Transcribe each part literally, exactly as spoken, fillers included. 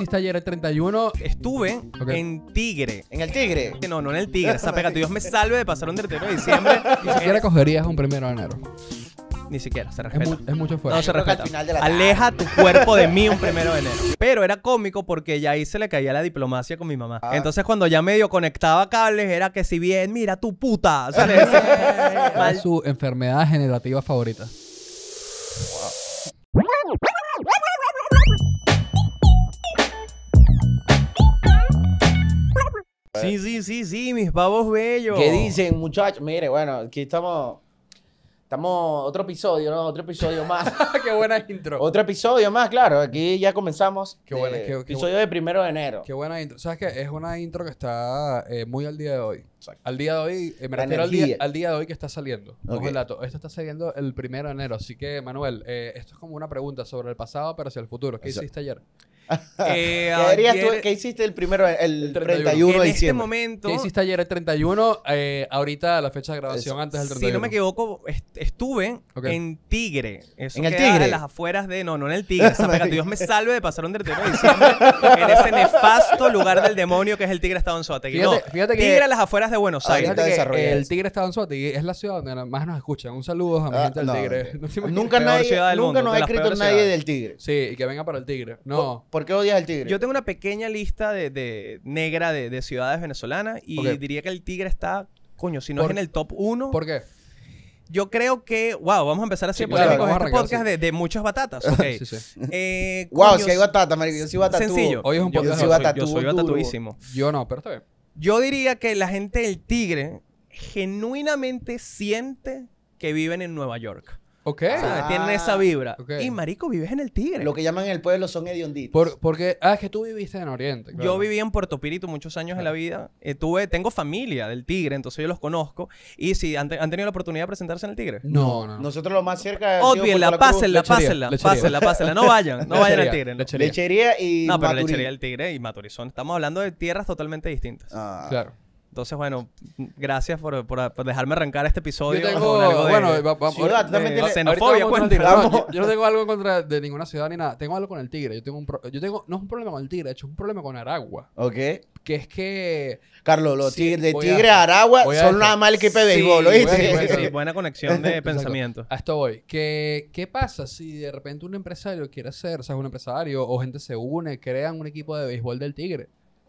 hiciste ayer el treinta y uno? Estuve Okay. en Tigre. ¿En el Tigre? No, no en el Tigre. Esa pega, Dios me salve de pasar un treinta y uno de diciembre. Ni siquiera cogerías un primero de enero. Ni siquiera, se Es, respeta. mu es mucho fuerte. No se Creo que al respeta. final de la tarde. Aleja tu cuerpo de mí un primero de enero. Pero era cómico porque ya ahí se le caía la diplomacia con mi mamá. Ah. Entonces cuando ya medio conectaba cables era que si bien, mira tu puta. O sea, le decía, ¿Cuál es su enfermedad generativa favorita? sí, sí, sí, sí, mis babos bellos. ¿Qué dicen, muchachos? Mire, bueno, aquí estamos... Estamos... Otro episodio, ¿no? Otro episodio más. ¡Qué buena intro! Otro episodio más, claro. Aquí ya comenzamos. Qué buena, de- qué- qué episodio de primero de enero. ¡Qué buena intro! ¿Sabes qué? Es una intro que está eh, muy al día de hoy. Exacto. Al día de hoy, eh, me La refiero al día, energía. al día de hoy que está saliendo. Ojo Ok. el dato. Esto está saliendo el primero de enero. Así que, Manuel, eh, esto es como una pregunta sobre el pasado, pero hacia el futuro. ¿Qué Exacto. hiciste ayer? Eh, ¿Qué, dirías tú- ayer- ¿Qué hiciste el primero, el, El treinta y uno en de este diciembre? momento, ¿Qué hiciste ayer el treinta y uno? Eh, ahorita la fecha de grabación Eso. antes del treinta y uno. si no me equivoco, est- estuve Ok. en Tigre. Eso ¿En el queda Tigre? en las afueras de... No, no en el Tigre. Esa pega, Dios me salve de pasar un treinta y uno de diciembre en ese nefasto lugar del demonio que es el Tigre Estado en Suátegui. Fíjate- no, fíjate que- Tigre a las afueras de Buenos Ah, Aires. Ahorita Fíjate que desarrolla el eso. Tigre está en Suátegui, es la ciudad donde más nos escuchan. Un saludo a mi Ah, gente del no, Tigre. ok. No te imaginas. Nunca, Peor nadie, ciudad del nunca mundo, nos de ha las escrito peores nadie ciudades. del Tigre. Sí, y que venga para el Tigre. No. ¿Por qué odias al Tigre? Yo tengo una pequeña lista de, de negra de, de ciudades venezolanas y Ok. diría que el Tigre está, coño, si no Por- es en el top uno. ¿Por qué? Yo creo que, wow, vamos a empezar así Sí, de claro, polémicos vamos a este arrancar, podcast sí. de, de muchas batatas. Ok. Sí, sí. Eh, Wow, coño, si hay batata, marico. Yo soy batatú. Sencillo. Hoy es un yo, podcast yo de soy, batatu yo soy duro. batatuísimo. Yo no, pero está bien. Yo diría que la gente del Tigre genuinamente siente que viven en Nueva York. Ok. ¿Sabes? Ah, Tienen esa vibra. ok. Y marico, vives en el Tigre. Lo que llaman en el pueblo son hedionditos. Por, porque, ah, es que tú viviste en Oriente. Yo claro. viví en Puerto Píritu muchos años de la vida. Eh, tuve, tengo familia del Tigre, entonces yo los conozco. Y si han, te- han tenido la oportunidad de presentarse en el Tigre. No, no. no. Nosotros lo más cerca... ha sido Odienla, Puerto La Cruz. pásenla, lechería, pásenla, lechería. pásenla, pásenla. No vayan, no vayan al Tigre. no. Lechería. Lechería y No, pero Maturín. lechería del Tigre y Maturizón. Estamos hablando de tierras totalmente distintas. Ah. Claro. Entonces, bueno, gracias por, por- por dejarme arrancar este episodio. Yo tengo, con algo de- bueno, va- vamos. Ciudad, tú también de tienes- xenofobia, ahorita vamos con el cuenta. Tigre. No, Vamos. yo, yo no tengo algo en contra de ninguna ciudad ni nada. Tengo algo con el Tigre. Yo tengo un pro- yo tengo no es un problema con el Tigre, de hecho es un problema con Aragua, Ok. que es que Carlos, los Sí, tigres de voy a Tigre esto. a Aragua Voy a son esto. nada más el equipo de Sí, béisbol, voy a ¿oíste? esto, voy a Sí, esto. sí, buena conexión de Exacto. pensamiento. A esto voy. ¿Qué, ¿Qué pasa si de repente un empresario quiere hacer, o sea, un empresario o gente se une, crean un equipo de béisbol del Tigre?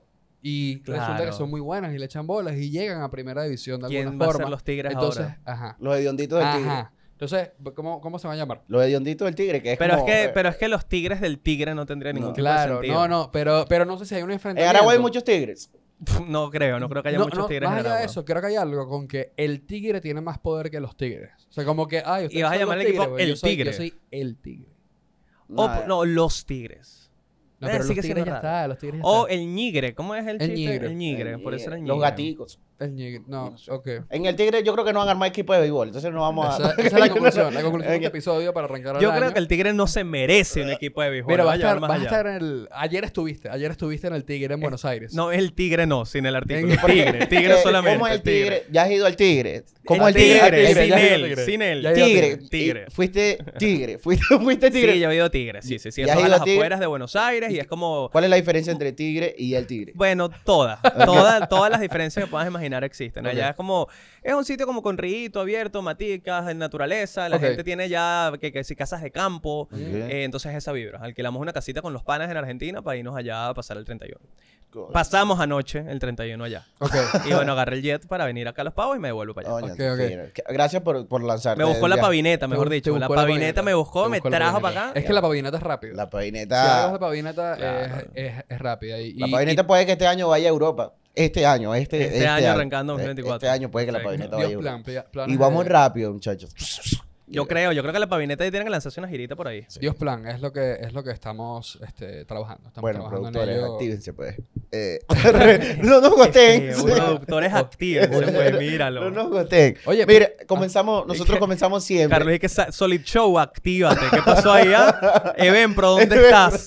Y resulta Claro. que son muy buenas y le echan bolas y llegan a primera división de ¿Quién alguna va a forma. ser los Tigres Entonces, ahora? ajá. Los hedionditos del Tigre. Ajá. Entonces, ¿cómo, ¿cómo se va a llamar? Los hedionditos del Tigre, que es Pero es, como... que, eh, pero es que los Tigres del Tigre no tendrían ningún No. tipo de Claro, sentido. no, no, pero, pero no sé si hay un En enfrentamiento. Aragua hay muchos tigres. No creo, no creo que haya No, muchos no, Tigres más en allá de Aragua. eso, creo que hay algo con que el tigre tiene más poder que los tigres. O sea, como que, ay, ustedes Y vas a son llamar los al equipo tigres, pues, el yo soy- tigre. Yo soy el tigre. O, Nada. no, los Tigres. No, Eh, pero los sigue tigres siendo ya raro. está, los tigres ya O está. el ñigre. ¿Cómo es el El chiste? ñigre. El ñigre, por eso era el ñigre. Los gaticos. El ñigre, no, ok. En el Tigre yo creo que no van a armar equipo de béisbol, entonces no vamos a... Esa, esa es la conclusión, la conclusión de este episodio para arrancar Yo el creo año. que el Tigre no se merece un equipo de béisbol. Mira, va vas a, llevar estar, más vas a allá. estar en el... Ayer estuviste, ayer estuviste en el Tigre en Buenos Aires. No, es el Tigre no, sin el artículo. En- Tigre, Tigre Eh, solamente. ¿Cómo es el Tigre? ¿Ya has ido al Tigre? ¿Cómo El el Tigre? Tigre, Tigre, sin ya he ido al él, Tigre. sin él. Ya he ido al Tigre. Tigre. Y Fuiste Tigre. Fuiste, fuiste Tigre. Sí, yo he ido a Tigre, sí, sí, sí. ¿Ya Eso has a ido las a Tigre? afueras de Buenos Aires y es como... ¿Cuál es la diferencia entre Tigre y el Tigre? Bueno, todas. Todas, todas las diferencias que puedas imaginar existen. Allá Ok. es como... Es un sitio como con rito abierto, maticas, en naturaleza. La Ok. gente tiene ya que, que si casas de campo. Ok. Eh, entonces esa vibra. Alquilamos una casita con los panas en Argentina para irnos allá a pasar el treinta y uno. Coño. Pasamos anoche el treinta y uno allá. Ok. Y bueno, agarré el jet para venir acá a Los Pavos y me devuelvo para allá. Coño, Ok, qué ok. fino. Que- Gracias por, por lanzarte. Me buscó la Ya. pavineta, mejor Te- te dicho. La buscó la pavineta me buscó, Te me buscó la trajo pavineta. para acá. Es que la pavineta es rápida. La Si algo pavineta... de pavineta Claro. es, es, es rápida. Y, La y- pavineta puede que este año vaya a Europa. Este año, este, Este año arrancando dos mil veinticuatro. Este año puede que la Perfecto. pavineta y vaya a Dios Europa. plan, pla- planes Y vamos de- rápido, muchachos. Yo creo, yo creo que la pavineta ahí tienen que lanzarse una girita por ahí. Dios plan, es lo que, es lo que estamos este, trabajando. Estamos Bueno, trabajando en productores, ello. actívense, pues. Eh, no nos goteen. Este, productores activos, pues míralo. No nos goteen. Oye, Mire, comenzamos, nosotros que- comenzamos siempre. Carlos, y que sa- Solid Show, actívate. ¿Qué pasó ahí? ah? Evenpro, ¿dónde estás?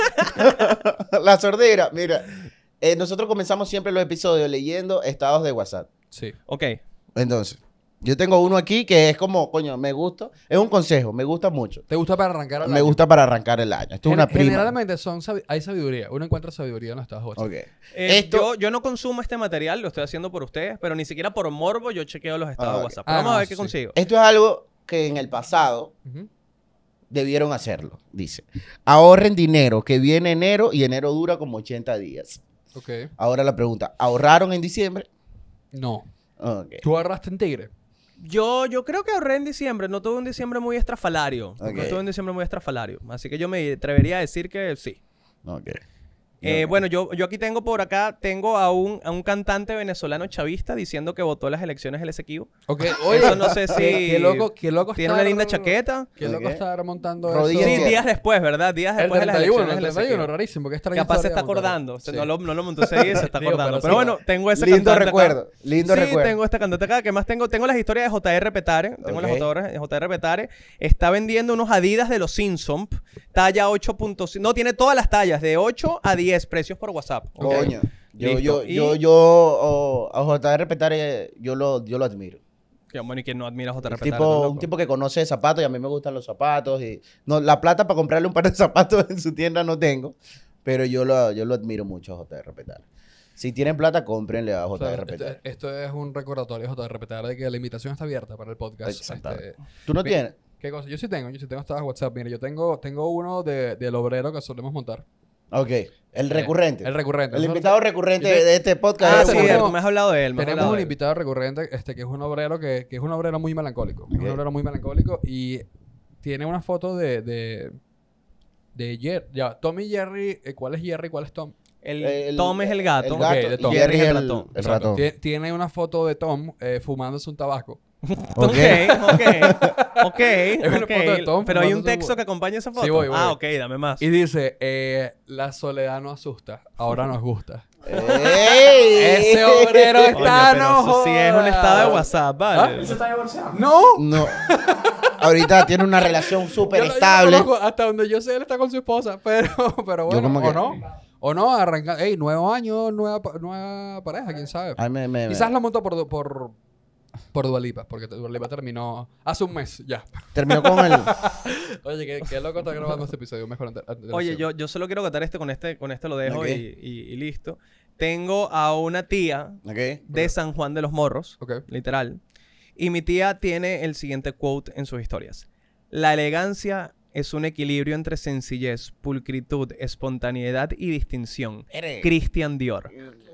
La sordera, mira. Eh, nosotros comenzamos siempre los episodios leyendo estados de WhatsApp. Sí. Ok. Entonces, Yo tengo uno aquí que es como, coño, me gusta. Es un consejo, me gusta mucho. ¿Te gusta para arrancar el Me año? gusta para arrancar el año. Esto es Gen- una prima. Generalmente son sabi- hay sabiduría. Uno encuentra sabiduría en los estados de WhatsApp. Ok. Eh, Esto- yo, yo no consumo este material, lo estoy haciendo por ustedes, pero ni siquiera por morbo yo chequeo los estados Ah, de ok. WhatsApp. Ah, Vamos no, a ver qué sí. consigo. Esto es algo que en el pasado Ujú. debieron hacerlo, dice. Ahorren dinero, que viene enero y enero dura como ochenta días. Ok. Ahora la pregunta, ¿ahorraron en diciembre? No. Ok. ¿Tú agarraste en Tigre? Yo, yo creo que ahorré en diciembre. No tuve un diciembre muy estrafalario. Ok. No tuve un diciembre muy estrafalario. Así que yo me atrevería a decir que sí. Ok. Eh, Ok. Bueno, yo, yo aquí tengo por acá, tengo a un, a un cantante venezolano chavista diciendo que votó las elecciones el Esequibo. Ok. Oye, Eso no sé si qué, qué loco, qué loco tiene una estar- linda chaqueta. Qué loco Ok. estar montando Rodillas eso. Sí, Sí. días después, ¿verdad? Días El después de las treinta y uno, elecciones el del treinta y uno, Esequibo. rarísimo. Qué extraña Capaz se historia está de montar. acordando. O sea, Sí. no, lo, no lo montó ese día y se está Digo, acordando. pero Pero, sí, bueno, va. tengo ese Lindo cantante acá. recuerdo, lindo sí, recuerdo. tengo este cantante acá. ¿Qué más tengo? Tengo las historias de J R Petare. Tengo las Ok. fotógrafas de J R Petare. Está vendiendo unos Adidas de los Simpsons. Talla ocho punto cinco. No, tiene todas las tallas. De ocho a diez. Precios por WhatsApp. ¿ok? Coño. Yo, Listo. yo, Y- yo, yo, oh, a J R Petare, yo lo, yo lo admiro. Que bueno, y que no admira a J R Un Petare. tipo, ¿no, un loco? tipo que conoce de zapatos y a mí me gustan los zapatos. Y, no, la plata para comprarle un par de zapatos en su tienda no tengo, pero yo lo, yo lo admiro mucho a J R Petare. Si tienen plata, cómprenle a O sea, J R esto, Petare. esto es un recordatorio, J R Petare, de que la invitación está abierta para el podcast. Exactamente. Este, ¿Tú no mi- tienes? ¿Qué cosa? Yo sí tengo, yo sí tengo estados de WhatsApp. Mire, yo tengo, tengo uno de, del obrero que solemos montar. Ok. El recurrente. El recurrente. El Nosotros- invitado recurrente Yo te- de este podcast. Ah, es sí, tenemos- Obrero. tú me has hablado de él. me has Tenemos hablado un de él. invitado recurrente, este, que es un obrero que, que es un obrero muy melancólico. Es Ok. un obrero muy melancólico y tiene una foto de, de, de Jerry. Ya, Tom y Jerry. eh, ¿Cuál es Jerry y cuál es Tom? El, El- Tom es el gato. el gato Ok, de Tom. y Jerry es el, ratón. el Exacto. ratón. Tie- Tiene una foto de Tom eh, fumándose un tabaco. Ok, ok, ok, una ok. foto de Tom Pero hay un fumándose un texto bu- que acompaña esa foto. Sí, voy, voy. Ah, ok, dame más. Y dice, eh, la soledad no asusta, ahora nos gusta. ¡Ey! Ese obrero Coño, está, pero no eso sí es un jodas. estado de WhatsApp, ¿vale? No. No. Ahorita tiene una relación súper Yo lo- yo lo estable. conozco, hasta donde yo sé, él está con su esposa, pero, pero bueno, como o que- no. O no, arranca, ey, nuevo año, nueva, pa- nueva pareja, quién sabe. Ay, me- me- me- Quizás lo montó por, por, por Dua Lipa, porque Dua Lipa terminó hace un mes, ya. Terminó con el. Oye, qué, qué loco está grabando este episodio, mejor ante- ante- Oye, antelación. yo, yo solo quiero contar este con este, con este lo dejo Ok. y, y- y listo. Tengo a una tía ¿Ok? de San Juan de los Morros, Ok. literal. Y mi tía tiene el siguiente quote en sus historias. La elegancia es un equilibrio entre sencillez, pulcritud, espontaneidad y distinción. Christian Dior.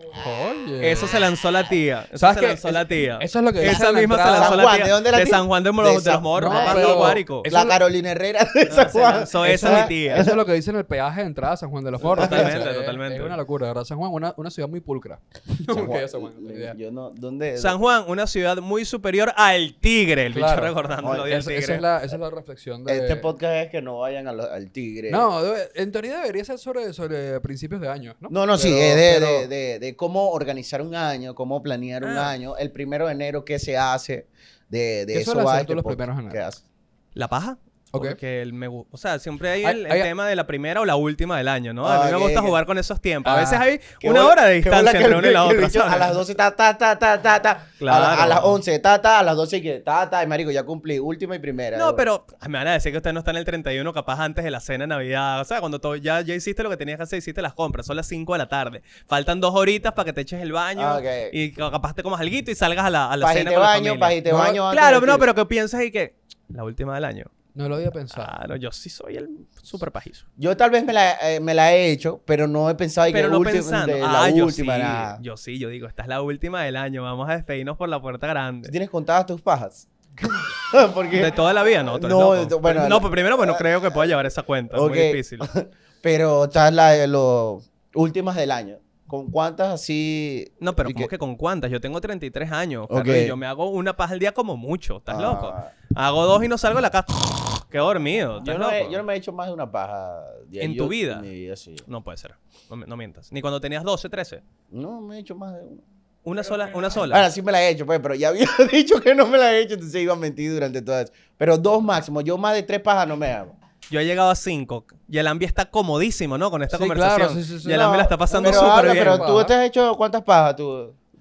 Oye. Eso se lanzó la tía. Eso ¿Sabes se qué? lanzó la tía. Eso es lo que dice Esa en la misma se entrada. lanzó San la Juan, tía. ¿de dónde la tía? San Juan de, Moros- De de San- los Morros, No, papá, pero- todo guárico. Eso La lo- Carolina Herrera de San Se Juan. lanzó esa mi tía. Eso es lo que dice en el peaje de entrada a San Juan de los Morros. Totalmente, O sea, es- totalmente. Es una locura, ¿verdad? San Juan, una, una ciudad muy pulcra. San Ok, Juan. San Juan, la idea. Yo no, ¿dónde? San Juan, una ciudad muy superior al Tigre. El Claro. bicho recordando lo Oye, del Esa, Tigre. esa es la, esa es la reflexión de... Este podcast es que no vayan a lo- al Tigre. No, debe- en teoría debería ser sobre, sobre principios de año, ¿no? No, no, sí, Pero- es de, pero- de, de, de cómo organizar un año, cómo planear un Ah. año. El primero de enero, ¿qué se hace? De, de ¿Qué eso sueles va hacer este tú los podcast. primeros de enero? ¿Qué haces? ¿La paja? Ok. Porque el me gu- o sea, siempre hay Hay- el, el hay- tema de la primera o la última del año, ¿no? Ah, a mí me ok, gusta ok. jugar con esos tiempos. A Ah. veces hay Qué una bola- hora de qué bola distancia que entre el- una y la que el otra, bicho a ¿sabes? las doce, ta, ta, ta, ta, ta, ta. A, la- Claro. a las once, ta, ta. A las doce, que ta, ta. Y marico, ya cumplí última y primera. No, pero ay, me van a decir que usted no está en el treinta y uno capaz antes de la cena de Navidad. O sea, cuando todo, ya, ya hiciste lo que tenías que hacer, hiciste las compras. Son las cinco de la tarde. Faltan dos horitas para que te eches el baño Ah, ok. y capaz te comas alguito y salgas a la, a la cena Pajite con la baño, familia. pajite No, baño. antes Claro, de no, ti. pero que piensas ahí que la última del año. No lo había pensado. Claro, yo sí soy el súper pajizo. Yo tal vez me la, eh, me la he hecho, pero no he pensado en que Pero no ulti- pensando. de Ah, la yo última, sí. nada. Yo sí, yo digo, esta es la última del año. Vamos a despedirnos por la puerta grande. ¿Tú tienes contadas tus pajas? Porque... De toda la vida, no. tú eres No, loco. de- bueno, no, la- pues primero, pues no creo que pueda llevar esa cuenta. Es Ok. muy difícil. Pero estás la de los últimas del año. ¿Con cuántas así? No, pero y ¿cómo que- que con cuántas? Yo tengo treinta y tres años, Ok. Carlos, y yo me hago una paja al día como mucho. ¿Estás Ah, loco? Hago dos y no salgo de la casa. Quedo dormido. ¿Estás Yo no, he, loco? yo no me he hecho más de una paja. ¿En Yo- tu vida? En mi vida, sí. No puede ser. No, me- no mientas. Ni cuando tenías doce, trece. No me he hecho más de una. Una sola, una sola. Ahora sí me la he hecho, pues, pero ya había dicho que no me la he hecho, entonces iba a mentir durante todo eso. Pero dos máximo. Yo más de tres pajas no me hago. Yo he llegado a cinco. Y el Ambi está comodísimo, ¿no? Con esta Sí, conversación. claro, sí, sí, sí. Y el Ambi la está pasando pero, súper habla, bien. pero tú te has hecho cuántas pajas tú.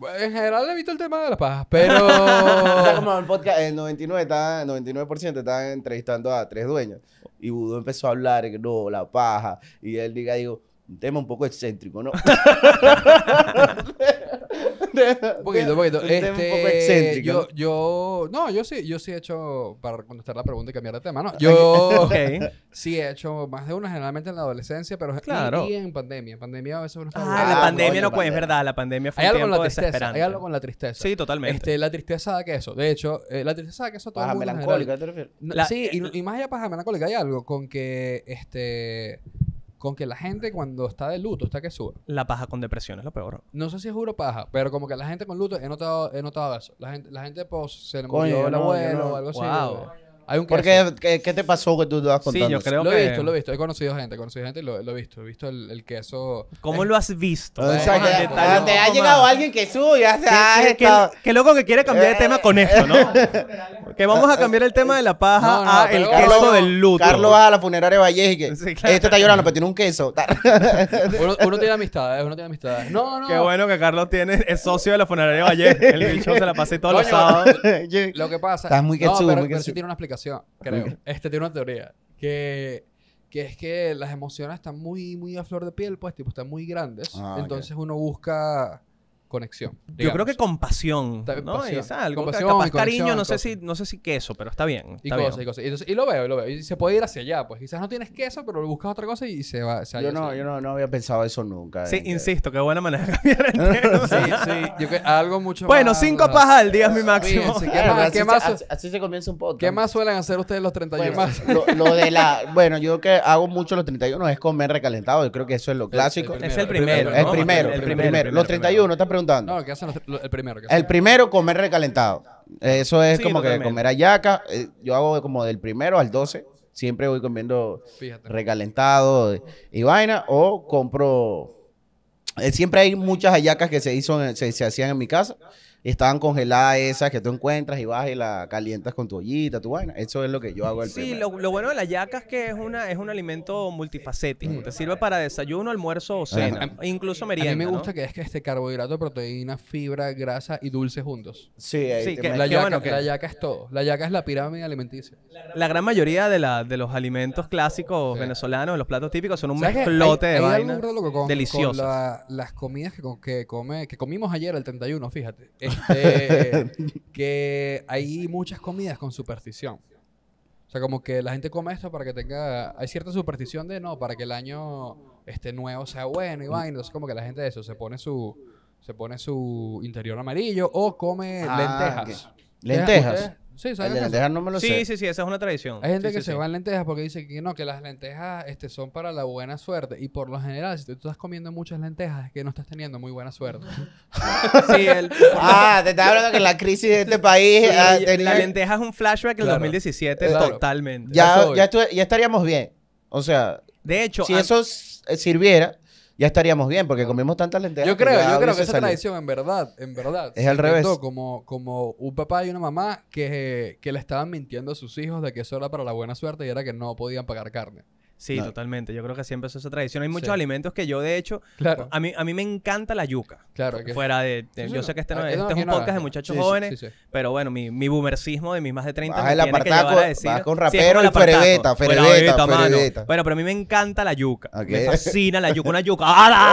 Pues, en general evito el tema de las pajas, pero... Está como el podcast, el noventa y nueve, está, el noventa y nueve por ciento estaban entrevistando a tres dueños. Y Budo empezó a hablar, que no, la paja. Y él diga, digo, un tema un poco excéntrico, ¿no? Un poquito, un poquito. Un tema un poco Este, excéntrico, yo, ¿no? yo, no, yo sí, yo sí he hecho, para contestar la pregunta y cambiar de tema, ¿no? Yo Ok. sí he hecho más de una, generalmente en la adolescencia, pero y- Claro. y, en pandemia. En pandemia a veces uno está Ah, aburrido. la Ah, pandemia coño, no puede, es pandemia. verdad, la pandemia fue Hay un algo con tiempo la tristeza, desesperante. hay algo con la tristeza. Sí, totalmente. Este, la tristeza da queso. De hecho, eh, la tristeza da queso a todo el Paja mundo en melancólica, general. ¿te refieres? No, La- sí, y, y más allá de paja melancólica, hay algo con que, este, con que la gente cuando está de luto está que sube. La paja con depresión es lo peor. No sé si es juro paja, pero como que la gente con luto he notado, he notado eso. La gente, la gente pues se le Coño, murió yo el no, yo abuelo no. o algo así. Wow. güey. Hay un queso. Porque, ¿qué, ¿qué te pasó que tú estabas Sí, contando? yo creo Lo que... he visto, lo he visto. He conocido gente, he conocido gente y lo, lo he visto. He visto el, el queso. ¿Cómo Eh, lo has visto? O sea, Vamos que- al detalle ah, un te ha poco llegado más. alguien que sube, ya se Qué- ha qué- qué- estado- qué loco que quiere cambiar de tema con esto, ¿no? Que vamos a cambiar el tema de la paja No, no, a pero el Carlos- queso del luto. Carlos va a la funeraria Vallejo y que Sí, claro. este está llorando, pero tiene un queso. Uno, uno tiene amistades, uno tiene amistades. No, no. Qué bueno que Carlos tiene, es socio de la funeraria Valle. El bicho se la pasé todos los Coño. sábados. Lo que pasa... Estás muy no, quetsudo, pero, muy pero sí quetsudo. tiene una explicación, creo. Este tiene una teoría. Que, que es que las emociones están muy, muy a flor de piel, pues, tipo, están muy grandes. Ah, entonces uno busca conexión. Yo creo que compasión, Ta- ¿no? pasión. Y, ¿sabes? Algo que- Compasión capaz y cariño, conexión, no sé, cosas. si, no sé si queso, pero está bien. Y Está cosas, y bien. cosas. Y, entonces- y lo veo, y lo veo. Y se puede ir hacia allá, pues. Quizás no tienes queso, pero buscas otra cosa y se va. Se Yo halla no, hacia yo allá. no, no había pensado eso nunca. Sí, en que- insisto, qué buena manera de cambiar el tema. Sí, sí. Yo que algo mucho Bueno, más... cinco pajas al día es mi máximo. Fíjense, ¿qué Bueno, más- así, qué se- más- así- así se comienza un podcast. ¿Qué más suelen hacer ustedes los treinta y uno Bueno, más? lo, lo de la... Bueno, yo que hago mucho los treinta y uno es comer recalentado. Yo creo que eso es lo clásico. el Es el primero, primero. El ¿no? primero, El el primero, primero. Los treinta y uno, ¿estás preguntando? No, ¿qué hacen los, lo- el primero? ¿qué El hacen? primero, comer recalentado. Eso es Sí, como que totalmente. comer hallaca. Eh, Yo hago como del primero al doce. Siempre voy comiendo Fíjate. recalentado y vaina. O compro... eh, siempre hay muchas hallacas que se, hizo, en- se, se hacían en mi casa. Y estaban congeladas esas que tú encuentras y vas y la calientas con tu ollita, tu vaina. Eso es lo que yo hago el Sí, primero. lo, lo bueno de la yaca es que es, una, es un alimento multifacético. Te sirve para desayuno, almuerzo o cena. Ajá. E incluso A merienda, mí me ¿no? gusta que es que este carbohidrato, proteína, fibra, grasa y dulce juntos. Sí, ahí Sí, te que- metes- La qué yaca, bueno que- la yaca es todo. La yaca es la pirámide alimenticia. La gran mayoría de, la, de los alimentos clásicos Sí. venezolanos, de los platos típicos, son un ¿Sabes qué? mezclote Hay- de hay vainas algo burda loco con, deliciosas. con la- las comidas que, co- que, come, que comimos ayer, el treinta y uno, fíjate. Este, que hay muchas comidas con superstición. O sea, como que la gente come esto para que tenga... Hay cierta superstición de, no, para que el año este, nuevo sea bueno y vaina. Entonces, como que la gente de eso se pone su... Se pone su interior amarillo o come Ah, lentejas. ok. ¿Lentejas? ¿Ustedes- Sí, El ¿saben de lentejas? lentejas no me lo Sí, sé. sí, sí, esa es una tradición. Hay gente Sí, que sí, se sí. va en lentejas porque dice que no, que las lentejas este, son para la buena suerte. Y por lo general, si tú estás comiendo muchas lentejas, es que no estás teniendo muy buena suerte. Sí, el- Ah, te estaba hablando que la crisis de este país sí, ah, la tenía- lenteja es un flashback del Claro. dos mil diecisiete Claro. totalmente. ya, Eso ya, estu- ya estaríamos bien. O sea, De hecho, si a- eso s- eh, sirviera, ya estaríamos bien, porque comimos tantas lentejas. Yo creo, ya yo creo hubiese que esa salido. tradición, en verdad, en verdad, Es se al revés. inventó Como, como un papá y una mamá que, que le estaban mintiendo a sus hijos de que eso era para la buena suerte y era que no podían pagar carne. sí, No. totalmente. Yo creo que siempre es esa tradición. Hay muchos Sí. alimentos que yo, de hecho, Claro, a mí, a mí me encanta la yuca. claro. Que, Fuera de... de- Sí, sí, yo no. sé que este, no, Ah, este no, es aquí un no, podcast de no. muchachos Sí, sí, jóvenes, sí, sí. pero bueno, mi, mi boomercismo de mis más de treinta Vas me el tiene que apartaco, llevar a decir... vas con Sí, rapero es como y el apartaco. ferebeta, ferebeta, mano. ferebeta. Bueno, pero a mí me encanta la yuca. Ok. Me fascina la yuca. Una yuca.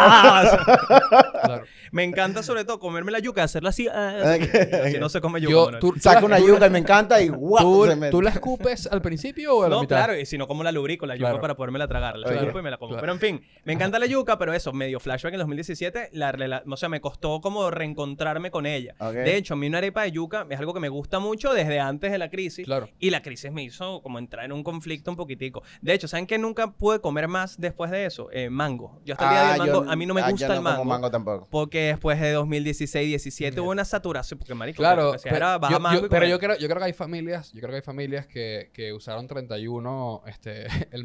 ¡Ah! Claro. Me encanta sobre todo comerme la yuca, hacerla así. ah, así no se come yuca. Yo, Manuel. tú, tú Saca la- una tú- yuca y me encanta y guau, ¿Tú, se me- ¿Tú la escupes al principio o a la No, mitad? claro, y si no, como la lubrico, la yuca Claro. para podérmela tragar. La Claro, escupo y me la como. claro. Pero en fin, me encanta la yuca, pero eso, medio flashback en dos mil diecisiete, la, rela- o sea, me costó como reencontrarme con ella. Ok. De hecho, a mí una arepa de yuca es algo que me gusta mucho desde antes de la crisis. Claro. Y la crisis me hizo como entrar en un conflicto un poquitico. De hecho, ¿saben que nunca pude comer más después de eso? Eh, mango. Yo hasta el día Ah, del mango, yo- a mí no me ah, yo gusta no el como mango. mango tampoco. Porque después de dos mil dieciséis, diecisiete hubo una saturación. Porque, marico, Claro, porque si pero, era baja yo, mango yo- y pero comer. yo creo, yo creo que hay familias, yo creo que hay familias que, que usaron treinta y uno este, el mango como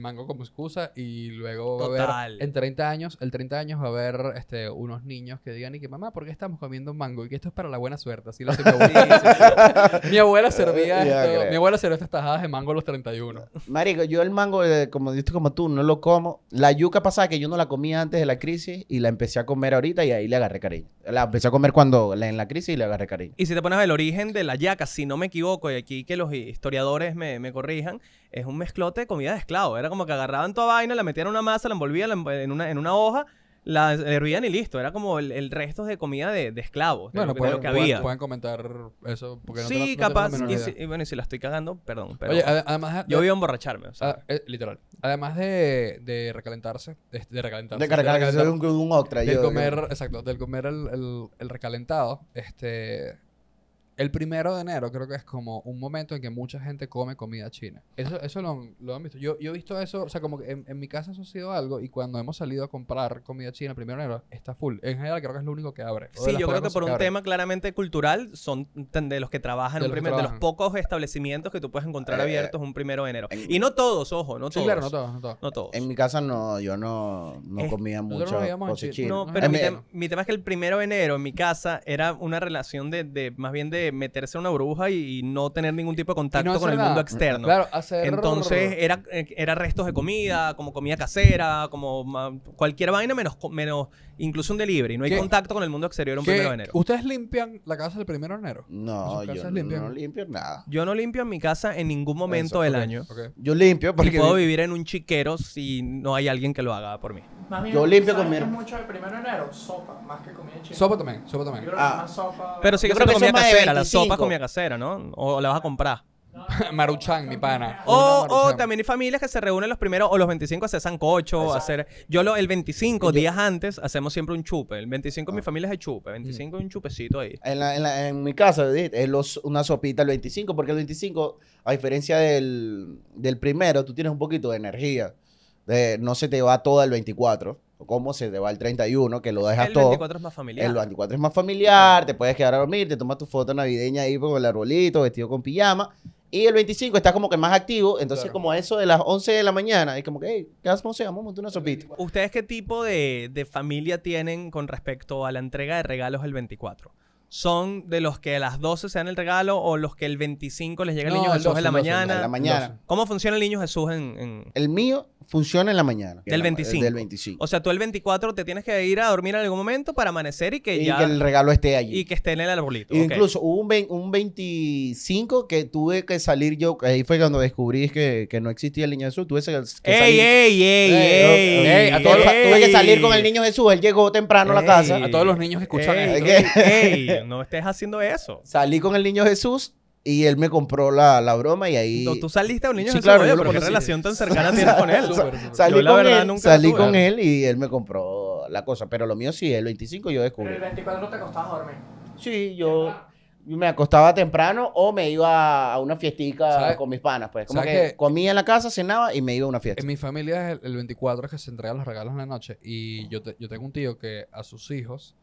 excusa y luego va a Total. haber, en treinta años, el treinta años va a haber este, unos niños que digan y que mamá, ¿por qué estamos comiendo mango? Y que esto es para la buena suerte. Así lo hacía mi abuela. Mi abuela servía Ya esto, creo. mi abuela servía estas tajadas de mango a los treinta y uno. Marico, yo el mango, eh, como dijiste como tú, no lo como. La yuca pasada que yo no la comía antes de la crisis y la empecé a comer ahorita y ahí le agarré cariño. La empecé a comer cuando la- en la crisis y le agarré cariño. Y si te pones el origen de la yaca, si no me equivoco, y aquí que los historiadores me, me corrijan, es un mezclote de comida de esclavo. Era como que agarraban toda vaina, la metían en una masa, la envolvían la env- en una, en una hoja, la hervían y listo. Era como el, el resto de comida de, de esclavos, de Bueno, lo, que- de pueden, lo que pueden- había. pueden comentar eso. Porque no Sí, te- no tengo capaz. la menor Y, idea. si- y bueno, y si la estoy cagando, perdón. Pero Oye, ade- además... yo iba a emborracharme. O sea, ah, eh, literal. Además de, de recalentarse, de, de recalentarse, De cargar, que soy recalentar- un, un octra. del yo- comer, exacto, del comer el, el, el recalentado, este, el primero de enero creo que es como un momento en que mucha gente come comida china. Eso, eso lo, han- lo han visto. Yo, yo he visto eso, o sea, como que en, en mi casa eso ha sido algo y cuando hemos salido a comprar comida china el primero de enero está full. En general creo que es lo único que abre. O de sí, las yo creo que pocas por cosas un abren. tema claramente cultural, son tan de los que trabajan, De un los que primer- de los trabajan. pocos establecimientos que tú puedes encontrar Eh, abiertos un primero de enero. en- Y no todos, ojo, no Sí, todos. claro, no todos, no todos. No todos. En mi casa no, yo no, no Es- comía nosotros mucho nos veíamos en cosas China. chinas. No, No, pero En mi, mi- tem- mi tema es que el primero de enero en mi casa era una relación de, de más bien de meterse en una burbuja y, y no tener ningún tipo de Y contacto no con hacer el mundo nada. externo. Claro, hacer... Entonces era, eh, era restos de comida, como comida casera, como ma- cualquier vaina menos, co- menos incluso un delivery. No hay ¿Qué? contacto con el mundo exterior un ¿Qué? primero de enero. ¿Ustedes limpian la casa el primero de enero? No, ¿En sus yo casas no, limpian? no limpio nada. Yo no limpio en mi casa en ningún momento Eso, del Ok, año. ok. Yo limpio Y porque puedo vivir en un chiquero si no hay alguien que lo haga por mí. Más bien, Yo limpio ¿sabes con mi qué es her- mucho el primero de enero? Sopa, más que comida china. Sopa también, sopa Yo también. creo que Ah. más sopa... Pero sigue Yo creo siendo que comida son más de casera. La sopa es veinticinco. comida casera, ¿no? O la vas a comprar. Maruchan, mi pana. O, Una o Maruchan. también hay familias que se reúnen los primeros o los veinticinco a hacer sancocho, a hacer... Yo lo, el veinticinco, Yo- días antes, hacemos siempre un chupe. El veinticinco Ah. mi familia es de chupe. veinticinco es un chupecito ahí. En, la- en, la- en mi casa es los- una sopita el veinticinco, porque el veinticinco, a diferencia del, del primero, tú tienes un poquito de energía. De- no se te va todo el veinticuatro, o como se te va el treinta y uno, que lo dejas El todo. veinticuatro es más familiar. El veinticuatro es más familiar, te puedes quedar a dormir, te tomas tu foto navideña ahí con el arbolito, vestido con pijama. Y el veinticinco está como que más activo, entonces Claro. como a eso de las once de la mañana, es como que, hey, ¿qué hacemos? Vamos a montar una sopita. ¿Ustedes qué tipo de, de familia tienen con respecto a la entrega de regalos el veinticuatro? ¿Son de los que a las doce se dan el regalo o los que el veinticinco les llega el No, niño el Jesús doce, en la el doce, mañana? En la mañana. ¿Cómo funciona el niño Jesús en...? en- El mío funciona en la mañana. Del veinticinco. Del veinticinco. O sea, tú el veinticuatro te tienes que ir a dormir en algún momento para amanecer y que y ya... que el regalo esté allí. y que esté en el arbolito. Y ok. incluso hubo un, vein- un veinticinco que tuve que salir yo, ahí fue cuando descubrí que, que no existía el niño Jesús, tuve que, que ¡Ey, salir. ey, ey, ey! Ey, a todos- ey. tuve que salir con el niño Jesús, él llegó temprano a la Ey. casa. A todos los niños que escuchan Ey, esto. ey, no estés haciendo eso. Salí con el niño Jesús y él me compró la, la broma y ahí... No, tú saliste a un niño Sí, Jesús, claro, oye, yo lo pero qué conocí. relación tan cercana tienes con él. Súper, súper. Salí Yo, la con verdad, él, nunca la salí tuve. con él y él me compró la cosa. Pero lo mío sí, el veinticinco yo Pero descubrí. el veinticuatro te costaba dormir. Sí, yo me acostaba temprano o me iba a una fiestica ¿Sabes? con mis panas. Pues como ¿Sabes que qué? comía en la casa, cenaba y me iba a una fiesta. En mi familia es el, el veinticuatro es que se entregan los regalos en la noche y yo, te- yo tengo un tío que a sus hijos,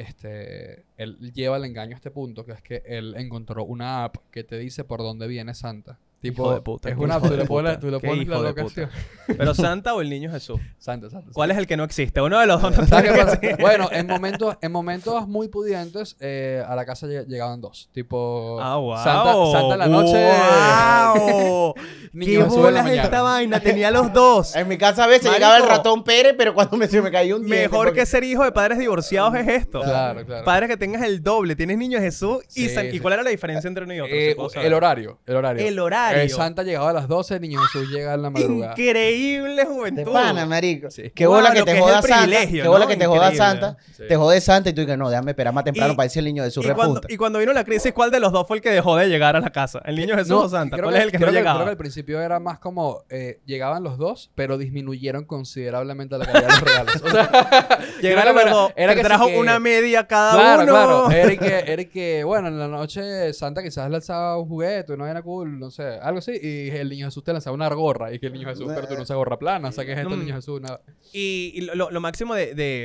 este, él lleva el engaño a este punto, que es que él encontró una app que te dice por dónde viene Santa. Tipo, Hijo de puta, es qué una app, hijo tú de le pones, puta, tú le qué pones la hijo de puta. locación. ¿Pero Santa o el niño Jesús? Santa, Santa. ¿Cuál es el que no existe? Uno de los dos. no ¿Sabes qué tiene pasa? que ser. Bueno, en momentos, en momentos muy pudientes, eh, a la casa lleg- llegaban dos. Tipo, Ah, wow. Santa, Santa en la noche. ¡Wow! Niño ¡Qué Jesús en la bolas mañana. esta vaina! Tenía los dos. En mi casa a veces Marico. llegaba el ratón Pérez, pero cuando me, se me cayó un diente. Mejor porque- que ser hijo de padres divorciados es esto. Claro, claro. Padres que tengas el doble. Tienes niño Jesús y, Sí, San- ¿y sí. cuál era la diferencia entre uno y otro? Eh, Si puedo saber. el horario, el horario. El horario. Eh, Santa llegaba a las doce, Niño Jesús llega en la madrugada. Increíble De juventud. pana, marico. Sí. Qué Wow, bola lo que que te es joda el Santa. privilegio, Qué bola ¿no? que te joda Increíble. Santa. Sí. Te jode Santa y tú dices, no, déjame esperar más temprano Y- para decir el niño de su Y cuando, repunta. y cuando vino la crisis, ¿cuál de los dos fue el que dejó de llegar a la casa? ¿El niño Jesús o Santa? creo ¿Cuál es el que no creo llegaba? Creo que al principio era más como eh, llegaban los dos, pero disminuyeron considerablemente la calidad de los regalos. O sea, Llegaron creo los que dos, era te que sí trajo que- una media cada Claro, uno. claro. Era que, era que, bueno, en la noche Santa quizás lanzaba un juguete, una vaina cool, no sé, algo así, y el niño Jesús te lanzaba una gorra, y que el niño Jesús, pero tú no usas gorra plana, o sea, que es esto, el Mm. niño Jesús, nada. Y, y lo, lo máximo de, de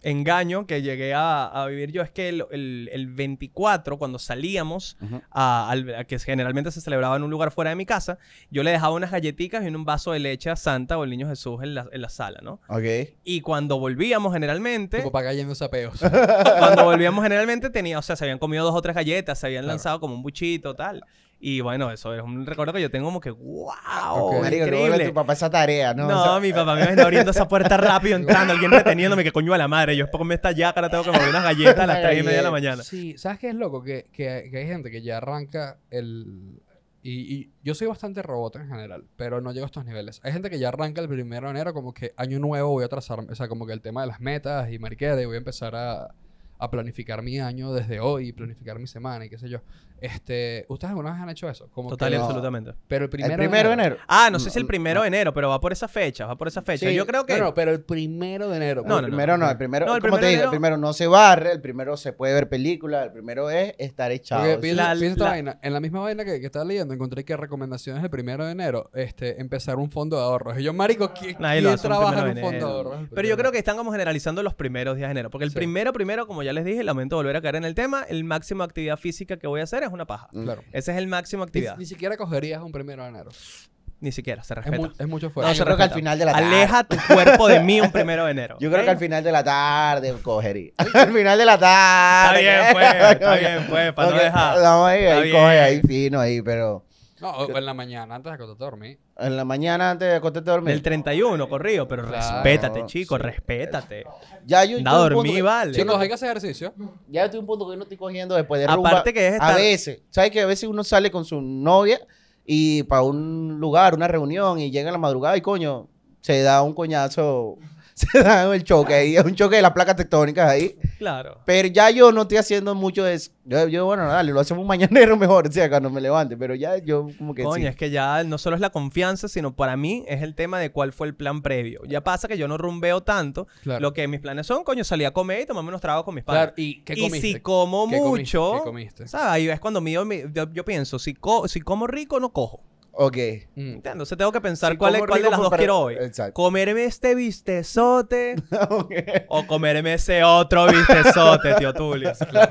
engaño que llegué a, a vivir yo es que el, el, el veinticuatro, cuando salíamos, Ujú. a, al- a que generalmente se celebraba en un lugar fuera de mi casa, yo le dejaba unas galletitas y un vaso de leche a Santa o el Niño Jesús en la, en la sala, ¿no? Ok. Y cuando volvíamos generalmente, Tipo para cayendo sapeos. cuando volvíamos generalmente tenía, o sea, se habían comido dos o tres galletas, se habían Claro. lanzado como un buchito, tal. Y bueno, eso es un recuerdo que yo tengo como que, wow, Ok. Marico, que vuelve increíble. tu papá esa tarea, ¿no? No, O sea, mi papá me va abriendo esa puerta rápido, entrando, alguien reteniéndome, que coño a la madre. Yo después me está ya, ahora tengo que mover unas galletas a las tres y media de la mañana. Sí, ¿sabes qué es loco? Que, que, que hay gente que ya arranca el... Y, y yo soy bastante robot en general, pero no llego a estos niveles. Hay gente que ya arranca el primero de enero como que año nuevo voy a trazar, o sea, como que el tema de las metas y mariquera y voy a empezar a, a planificar mi año desde hoy, planificar mi semana y qué sé yo. Este, ¿ustedes alguna vez han hecho eso? Como Total y que- no. absolutamente. Pero el primero, el primero de enero. Ah, no sé si el No, primero no. de enero, pero va por esa fecha, va por esa fecha. Sí. Yo creo que... No, no, pero el primero de enero. No, el no, primero no, el primero, No, el ¿cómo primero te de digo? El enero- primero no se barre, el primero se puede ver películas, el primero es estar echado. Porque piensa, La- piensa esta la- vaina. En la misma vaina que, que estaba leyendo, encontré que recomendaciones el primero de enero, este, empezar un fondo de ahorros. Y yo, marico, ¿quién, Nadie lo quién hace un trabaja primero en un de fondo de enero. ahorros? el Pero primero yo de creo que están como generalizando los primeros días de enero. Porque el Sí. primero, primero, como ya les dije, lamento volver a caer en el tema, el máximo de actividad física que voy a hacer es una paja. Mm. Claro. Ese es el máximo de Ni, actividad. ni siquiera cogerías un primero de enero. Ni siquiera, se Es, respeta. mu- es mucho No, fuerte. yo se creo que al respeta. final de la tarde. Aleja tu cuerpo de mí un primero de enero. Yo creo ¿ok? que al final de la tarde cogería. Al final de la Está tarde. bien, pues, está bien, pues, para no Ok, dejar. Vamos ahí, Está ahí coge bien. ahí fino ahí, pero No, o en la mañana antes de acostarte a dormir. en la mañana antes de acostarte a dormir. Del treinta y uno corrido, pero Claro, respétate, chico, sí. respétate. Ya yo Anda estoy a en un punto dormir, que- vale. Chicos, hay que hacer ejercicio. Ya estoy en un punto que yo no estoy cogiendo después de rumba. Aparte que es A estar- veces, ¿sabes que a veces uno sale con su novia y para un lugar, una reunión y llega en la madrugada y coño, se da un coñazo, se da el choque ahí, es un choque de las placas tectónicas ahí. Claro. Pero ya yo no estoy haciendo mucho de eso. Yo, yo, bueno, dale, lo hacemos mañanero mejor, o sea, cuando me levante. Pero ya yo como que Coño, sí. es que ya no solo es la confianza, sino para mí es el tema de cuál fue el plan previo. Ya pasa que yo no rumbeo tanto. Claro. Lo que mis planes son, coño, salir a comer y tomarme unos tragos con mis padres. Claro, ¿y qué Y comiste? si como ¿Qué comiste? mucho, ¿Qué comiste? ¿sabes? Ahí es cuando mío, mi- yo, yo pienso, si, co- si como rico, no cojo. Ok. Mm. ¿Entiendes? Entonces tengo que pensar Si cuál, es, como cuál de rico, las pues, dos para- quiero hoy. Exacto. Comerme este vistezote Ok. o comerme ese otro vistezote, tío Tulio.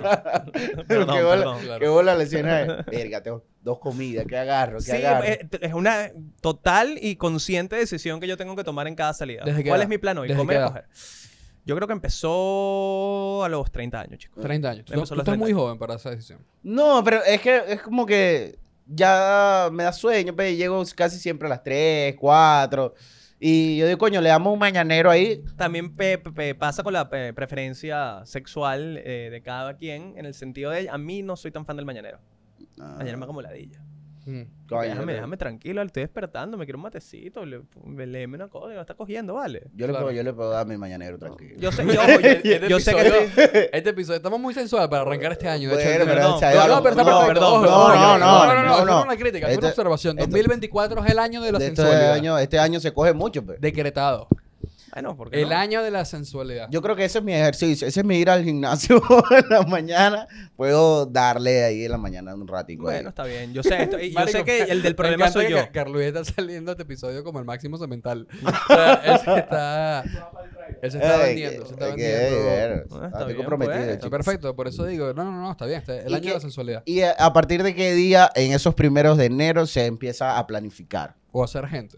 Pero Perdón, qué bola, perdón. Claro. qué bola la escena de, verga, tengo dos comidas, ¿qué agarro? ¿Qué Sí, agarro? eh, t- es una total y consciente decisión que yo tengo que tomar en cada salida. ¿Desde qué ¿Cuál edad? es mi plan hoy? ¿Desde ¿Comer qué o edad? coger? Yo creo que empezó a los treinta años, chicos. treinta años. Tú, Empezó tú a los estás muy treinta. joven para esa decisión. No, pero es que es como que ya me da sueño, pues llego casi siempre a las tres, cuatro. Y yo digo, coño, le damos un mañanero ahí. También pe- pe- pe- pasa con la pe- preferencia sexual eh, de cada quien, en el sentido de, a mí no soy tan fan del mañanero. Mañana me como ladilla. Mm. Coño, déjame, yo- déjame tranquilo, estoy despertando, me quiero un matecito, le, léeme una cosa, me está cogiendo, ¿vale? Yo, le Claro. puedo, yo le puedo dar mi mañanero tranquilo. Yo sé, yo, oye, yo sé que episodio- estoy- Este episodio, estamos muy sensual para arrancar este año. De hecho, Bueno, el- pero, perdón. o sea, No, ya no, lo- pero está no, perfecto. perdón, ojo, perdón, ojo, no, no, no, no, no, no, eso no. no es una crítica, es una Este- observación. este- dos mil veinticuatro es el año de la este sensualidad. año, este año se coge mucho, pues. Decretado. Bueno, porque El año de la sensualidad. Yo creo que ese es mi ejercicio, ese es mi ir al gimnasio en la mañana. Puedo darle ahí en la mañana un ratico. ahí. Bueno, está bien. Yo sé esto. Y yo Marico, sé que el del me problema encanta soy que yo. Ca- Carlos está saliendo este episodio como el máximo cemental. O sea, él se está... Él se está Ay, vendiendo, se está que- que- vendiendo. ver, Ah, está estoy bien, comprometido, pues, Está chicos. perfecto, por eso digo, no, no, no, está bien, está- el ¿Y año de qué- la sensualidad. Y a, a partir de qué día, en esos primeros de enero, se empieza a planificar. O hacer gente.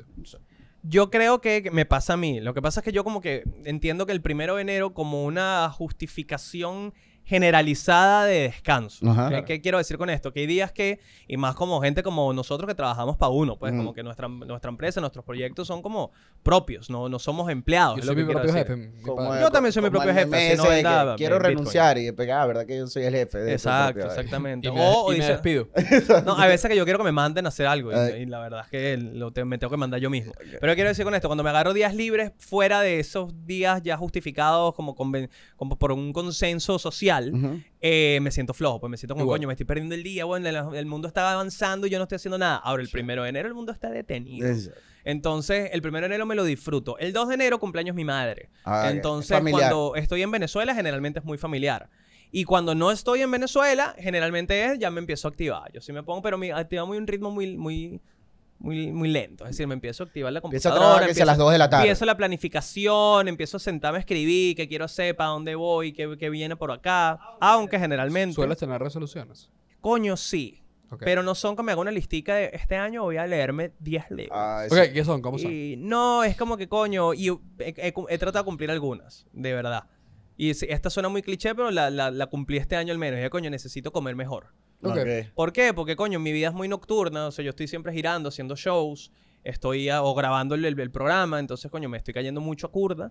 Yo creo que me pasa a mí. Lo que pasa es que yo como que entiendo que el primero de enero como una justificación generalizada de descanso. Ajá. ¿Qué, qué quiero decir con esto? Que hay días que, y más como gente como nosotros que trabajamos para uno, pues Ujú. como que nuestra, nuestra empresa, nuestros proyectos son como propios, no, no somos empleados. Yo es soy lo mi que quiero propio decir. jefe. mi Como padre. Yo también soy mi como propio el jefe, meme así no ese de venda, que quiero eh, Bitcoin. renunciar y después, ah, verdad que yo soy el jefe de tu Exacto, propia- exactamente. Y me, O- o y me dice- despido. No, a veces que yo quiero que me manden a hacer algo y, Ay. y la verdad es que lo te- me tengo que mandar yo mismo. Pero ¿qué quiero decir con esto? Cuando me agarro días libres fuera de esos días ya justificados como, conven- como por un consenso social, Ujú. eh, me siento flojo, pues me siento como, Igual. coño, me estoy perdiendo el día, bueno, el, el mundo está avanzando y yo no estoy haciendo nada. Ahora, el primero de enero el mundo está detenido. Es- Entonces, el primero de enero me lo disfruto. El dos de enero cumpleaños mi madre. Ah, ok. Entonces, Familiar. cuando estoy en Venezuela, generalmente es muy familiar. Y cuando no estoy en Venezuela, generalmente es, ya me empiezo a activar. Yo sí me pongo, pero me activa muy un ritmo muy, muy, muy, muy lento. Es decir, me empiezo a activar la Empieza a computadora. trabajar que sea a las dos de la tarde. Empiezo la planificación, empiezo a sentarme a escribir, qué quiero hacer, para dónde voy, qué, qué viene por acá. Aunque generalmente... ¿Sueles tener resoluciones? Coño, sí. Ok. Pero no son como me hago una listica de este año voy a leerme diez libros. Ah, eso. Ok, ¿qué son? ¿Cómo son? Y no, es como que coño, y he, he- he tratado de cumplir algunas, de verdad. Y sí, esta suena muy cliché, pero la, la, la cumplí este año al menos. Y ya, coño, necesito comer mejor. Ok. Ok. ¿Por qué? Porque, coño, mi vida es muy nocturna. O sea, yo estoy siempre girando, haciendo shows. Estoy a- o grabando el, el- el programa. Entonces, coño, me estoy cayendo mucho a curda.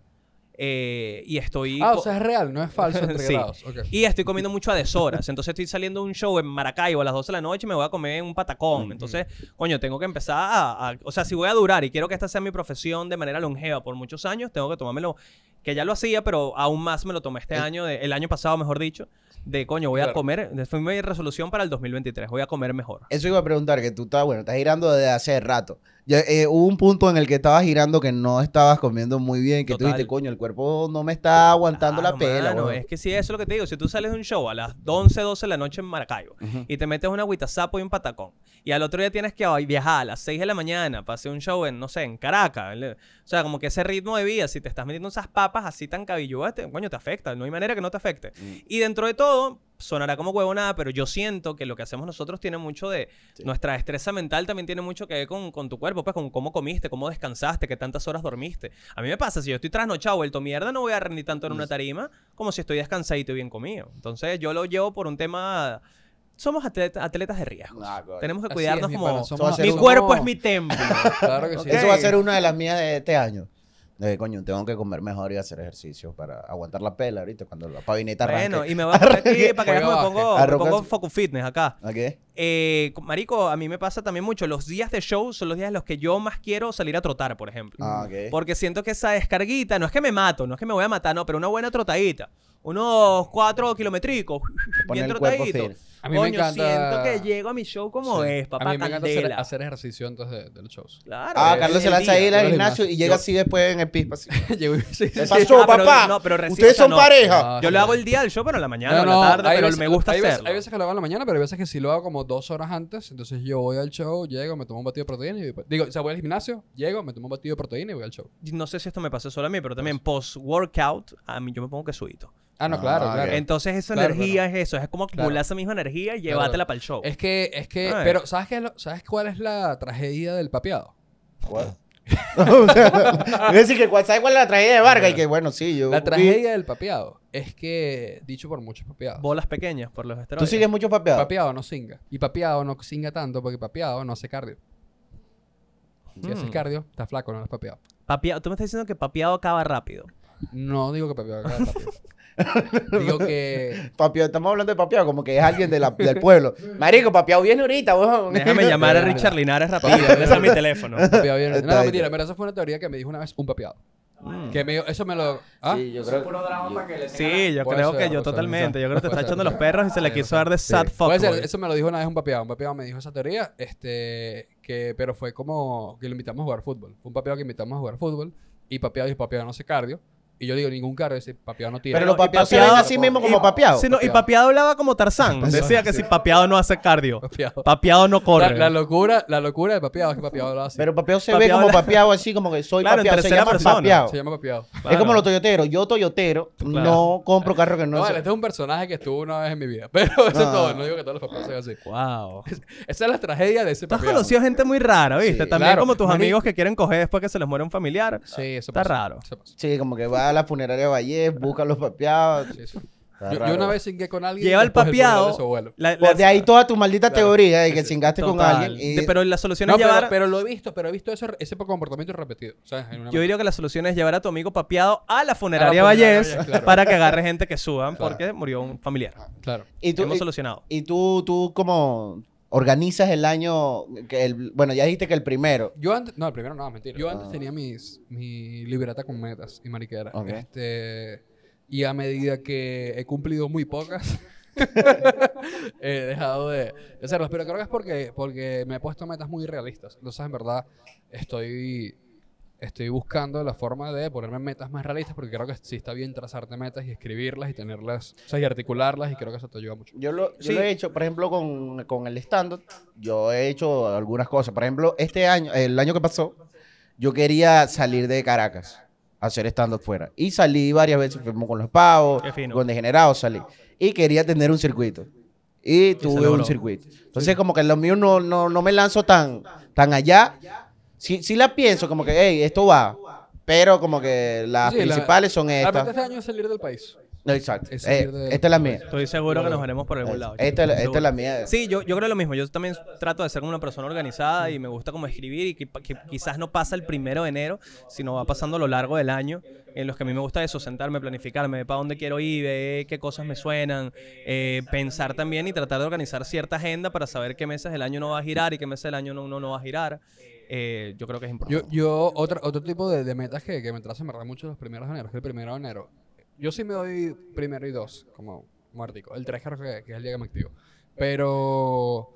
Eh, y estoy... Ah, o co- sea, es real, no es falso entre Sí. grados. Ok. Y estoy comiendo mucho a deshoras. Entonces estoy saliendo de un show en Maracaibo a las doce de la noche y me voy a comer un patacón. Entonces, coño, tengo que empezar a, a- O sea, si voy a durar y quiero que esta sea mi profesión de manera longeva por muchos años, tengo que tomármelo... Que ya lo hacía, pero aún más me lo tomé este año, de- el año pasado, mejor dicho. De, coño, voy a Claro. comer... Fue mi resolución para el dos mil veintitrés. Voy a comer mejor. Eso iba a preguntar, que tú estás, bueno, estás girando desde hace rato. Ya, eh, hubo un punto en el que estabas girando que no estabas comiendo muy bien, que tú Total. dijiste, coño, el cuerpo no me está aguantando Claro, la pela, mano, weón. es que sí, eso es lo que te digo. Si tú sales de un show a las once, doce de la noche en Maracaibo Ujú. y te metes una agüita sapo y un patacón, y al otro día tienes que viajar a las seis de la mañana para hacer un show en, no sé, en Caracas. O sea, como que ese ritmo de vida, si te estás metiendo esas papas así tan cabilludas, te, coño, te afecta. No hay manera que no te afecte. Mm. Y dentro de todo, sonará como huevonada, pero yo siento que lo que hacemos nosotros tiene mucho de... Sí. Nuestra destreza mental también tiene mucho que ver con, con tu cuerpo, pues con cómo comiste, cómo descansaste, qué tantas horas dormiste. A mí me pasa, si yo estoy trasnochado, vuelto mierda, no voy a rendir tanto en una tarima como si estoy descansadito y bien comido. Entonces yo lo llevo por un tema... Somos atleta- atletas de riesgo. Ah, coño. Tenemos que Así cuidarnos es, mi como... pana, Eso va a somos- ser Mi un- cuerpo somos- es mi templo. Claro que sí. Ok. Eso va a ser una de las mías de este año. De, coño, tengo que comer mejor y hacer ejercicio para aguantar la pela ahorita cuando la pavineta arranque. Bueno, y me voy a poner aquí para que veas que me Juega pongo, me Arroca- pongo Focus Fitness acá. ¿Ok? Eh, marico, a mí me pasa también mucho. Los días de show son los días en los que yo más quiero salir a trotar, por ejemplo. Ah, ok. Porque siento que esa descarguita, no es que me mato, no es que me voy a matar, no, pero una buena trotadita. Unos cuatro kilometricos, Pone bien el cuerpo trotadito. firme. A mí me Coño, encanta- siento que llego a mi show como Sí. es, papá, A mí me encanta hacer, candela. hacer ejercicio antes de, de los shows. Claro, Ah, es Carlos se el lanza día. ahí al Yo al gimnasio y gimnasio. llega Yo- así después en el pispa. Así. Llego y- sí, sí, ¿Qué sí. pasó, Ah, pero- papá? no, pero recién, Ustedes o sea, son no. pareja. Ah, Yo sí. lo hago el día del show, pero en la mañana, No, o en la no, tarde, hay pero veces- me gusta hay veces, hacerlo. hay veces que lo hago en la mañana, pero hay veces que sí lo hago como dos horas antes. Entonces yo voy al show, llego, me tomo un batido de proteína y voy- digo, o sea, voy al gimnasio, llego, me tomo un batido de proteína y voy al show. No sé si esto me pasa solo a mí, pero también post-workout, a mí yo me pongo quesuito. Ah, no, Ah, claro, ok. claro. Entonces esa Claro, energía es eso, es como acumular Claro. esa misma energía y Claro. llevártela para el show. Es que, es que, Ay. pero ¿sabes qué es lo- ¿sabes cuál es la tragedia del papeado? ¿Cuál? O sea, es decir, que cuál- ¿sabes cuál es la tragedia de Vargas? Y que bueno, sí, yo. La tragedia del papeado es que, dicho por muchos papeados, Bolas pequeñas por los ¿Tú esteroides. sigues mucho papeado? papeado no singa. Y papeado no singa tanto porque papeado no hace cardio. Si haces Mm. cardio, está flaco, no es papeado. Papeado- Tú me estás diciendo que papeado acaba rápido. No digo que papeado haga rápido. Digo que... Papeado, estamos hablando de papeado como que es alguien de la- del pueblo. Marico, papeado viene ahorita, weón. Déjame llamar a Mira, Richard Linares rápido. Papeado. Ese es mi teléfono. Papeado viene- Está No, no, bien. mentira, pero esa fue una teoría que me dijo una vez un papeado. Mm. Que me dijo- eso me lo... ¿Ah? Sí, yo Eso creo es puro drama para que le Sí, tengan- yo Puede creo ser, que yo puede ser, totalmente. Yo creo que te puede está ser, echando puede los ser. perros y se le Sí, quiso puede dar de ser. sad Sí. fuck Puede ser, boy. eso me lo dijo una vez un papeado. Un papeado me dijo esa teoría, este, que, pero fue como que lo invitamos a jugar fútbol. Fue un papeado que invitamos a jugar fútbol y papeado dijo, papeado no hace cardio. Y yo digo, ningún cardio, ese papeado no tira. Pero los y papeados se papeado- ven así mismo como papeados. Sí, no, y Papeado hablaba como Tarzán. Decía que si Papeado no hace cardio, Papeado. Papeado no La, corre. la locura, la locura de papeado es que papeado lo hace. Pero papeado se ve Papeado como la- papeado así, como que soy Claro, en papeado. Se tercera llama persona. papeado. Se llama papeado. Es Claro. como los toyoteros. Yo, toyotero, Claro. no compro carro que no, No, sé. vale, este es un personaje que estuvo una vez en mi vida. Pero eso es Ah. todo. No digo que todos los papeados sean así. Wow. Esa es la tragedia de ese Tú has papeado. conocido gente muy rara, ¿viste? Sí, También claro. como tus Marico. amigos que quieren coger después que se les muere un familiar. Sí, eso Está pasa. raro. Eso pasa. Sí, como que va a la funeraria Vallés, busca los papeados. Sí, sí. Está Yo, yo raro. una vez cingué con alguien. Lleva el después del funeral papeado. de su abuelo. La- la- Pues de ahí toda tu maldita Claro. teoría de Sí, que sí. cingaste con Total. alguien. Y... De- pero la solución No, es llevar... pero, pero lo he visto, pero he visto eso, ese comportamiento repetido. ¿Sabes? En una Yo diría que la solución es llevar a tu amigo Papeado a la funeraria funeraria Vallés Vallés, claro. para que agarre gente que suban Claro. porque murió un familiar. Claro. y tú, Hemos y- solucionado. y tú, tú como organizas el año, que el, bueno, ya dijiste que el primero. Yo antes, no, el primero no, mentira. Yo antes Ah. tenía mis, mi libreta con metas y mariquera. Ok. Este, y a medida que he cumplido muy pocas, he dejado de, de hacerlas. Pero creo que es porque, porque me he puesto metas muy realistas. Entonces, en verdad, estoy estoy buscando la forma de ponerme metas más realistas porque creo que sí está bien trazarte metas y escribirlas y tenerlas, o sea, y articularlas y creo que eso te ayuda mucho. Yo lo, yo Sí. lo he hecho, por ejemplo, con, con el stand-up, yo he hecho algunas cosas. Por ejemplo, este año, el año que pasó, yo quería salir de Caracas a hacer stand-up fuera. Y salí varias veces, fuimos con Los Pavos, Qué fino. con Degenerados salí. Y quería tener un circuito. Y tuve logró. un circuito. Entonces, como que lo mío no, no, no me lanzo tan, tan allá. Sí, sí la pienso, como que, hey, esto va. Pero como que las Sí, la- principales son La meta estas. este año es salir del país. Exacto. es Eh, salir de- esta es la mía. Estoy seguro que nos veremos por algún lado. Esta, es la- Estoy esta es la seguro. mía. Sí, yo, yo creo lo mismo. Yo también trato de ser como una persona organizada y me gusta como escribir y que, que quizás no pasa el primero de enero, sino va pasando a lo largo del año, en los que a mí me gusta eso, sentarme, planificarme, para dónde quiero ir, ver qué cosas me suenan, eh, pensar también y tratar de organizar cierta agenda para saber qué meses del año no va a girar y qué meses del año no, uno no va a girar. Eh, yo creo que es Yo, importante. yo otro, otro tipo de, de metas que, que me trazo me verdad mucho los primeros de enero, que el primero de enero. Yo sí me doy primero y dos, como muertico. El tres creo que, que es el día que me activo. Pero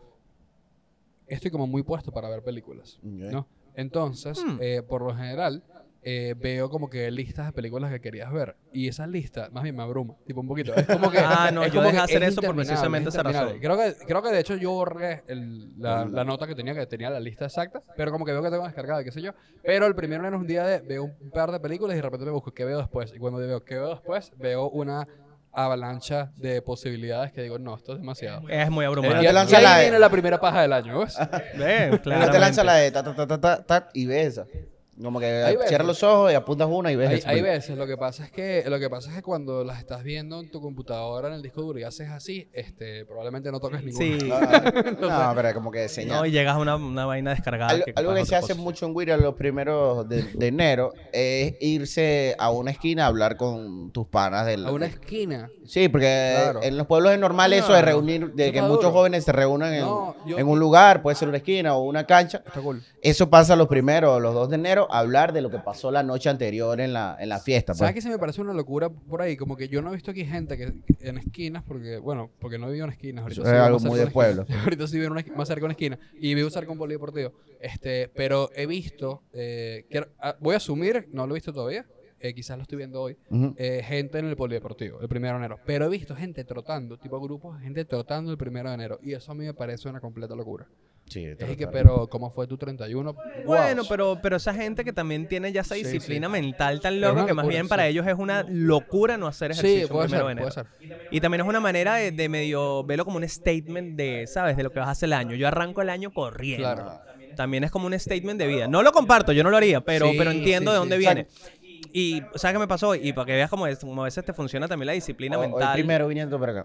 estoy como muy puesto para ver películas, Ok. ¿no? Entonces, Hmm. eh, por lo general, eh, veo como que listas de películas que querías ver. Y esas listas, más bien me abruma, tipo un poquito. Es como que, Ah, no, es yo como dejé que de hacer es eso por interminable, precisamente es esa razón. interminable. Creo que, creo que de hecho yo borré el- la, la nota que tenía, que tenía la lista exacta, pero como que veo que tengo descargada, qué sé yo. Pero el primero de enero es un día de veo un par de películas y de repente me busco qué veo después. Y cuando veo qué veo después, veo una avalancha de posibilidades que digo, no, esto es demasiado. Es muy no abrumante. Y, te y lanza ahí la de- viene la primera paja del año, ¿ves? Ve, No te claramente. lanza la de ta, ta, ta, ta, ta, ta, y ves esa. Como que Hay veces. cierras los ojos y apuntas una y ves Hay, esa hay película. veces, lo que pasa es que lo que pasa es que cuando las estás viendo en tu computadora en el disco duro y haces así, este, probablemente no toques ninguna. Sí. Ah, no, pero como que señal. No, y llegas a una, una vaina descargada. Algo, que algo capaz que no se te hace pasa. mucho en Wira los primeros de, de enero es irse a una esquina a hablar con tus panas del... A una esquina. Sí, porque Claro. en los pueblos es normal eso de reunir, de Eso que está muchos duro. jóvenes se reúnan en, No, yo- en un lugar, puede ser una esquina o una cancha. Está cool. Eso pasa los primeros, los dos de enero, a hablar de lo que pasó la noche anterior en la, en la fiesta. ¿Sabes Pues. qué se me parece una locura por ahí? Como que yo no he visto aquí gente que en esquinas, porque, bueno, porque no vivo en esquinas. Ahorita Eso sí es vivo algo más cerca muy de una esquina. pueblo. Ahorita sí vivo en una esqui- más cerca de una esquina y vivo cerca de un polideportivo. Este, pero he visto, eh, quiero- ah, voy a asumir, no lo he visto todavía, eh, quizás lo estoy viendo hoy, Ujú. eh, gente en el polideportivo, el primero de enero. Pero he visto gente trotando, tipo grupos de gente trotando el primero de enero. Y eso a mí me parece una completa locura. Sí, Es te que, lo- pero, ¿cómo fue tu treinta y uno? Bueno, Guau. pero, pero esa gente que también tiene ya esa Sí, disciplina sí. mental tan Es loca una que más locura, bien para sí. ellos es una locura no hacer ejercicio Sí, puede el primero ser, de enero. puede ser. Y también es una manera de, de medio verlo como un statement de, ¿sabes? De lo que vas a hacer el año. Yo arranco el año corriendo. Claro. También es como un statement de vida. No lo comparto, yo no lo haría, pero, Sí, pero entiendo sí, de dónde sí. viene. Y, ¿sabes qué me pasó? Y para que veas cómo, es, como a veces te funciona también la disciplina O- o el mental. primero viniendo para acá.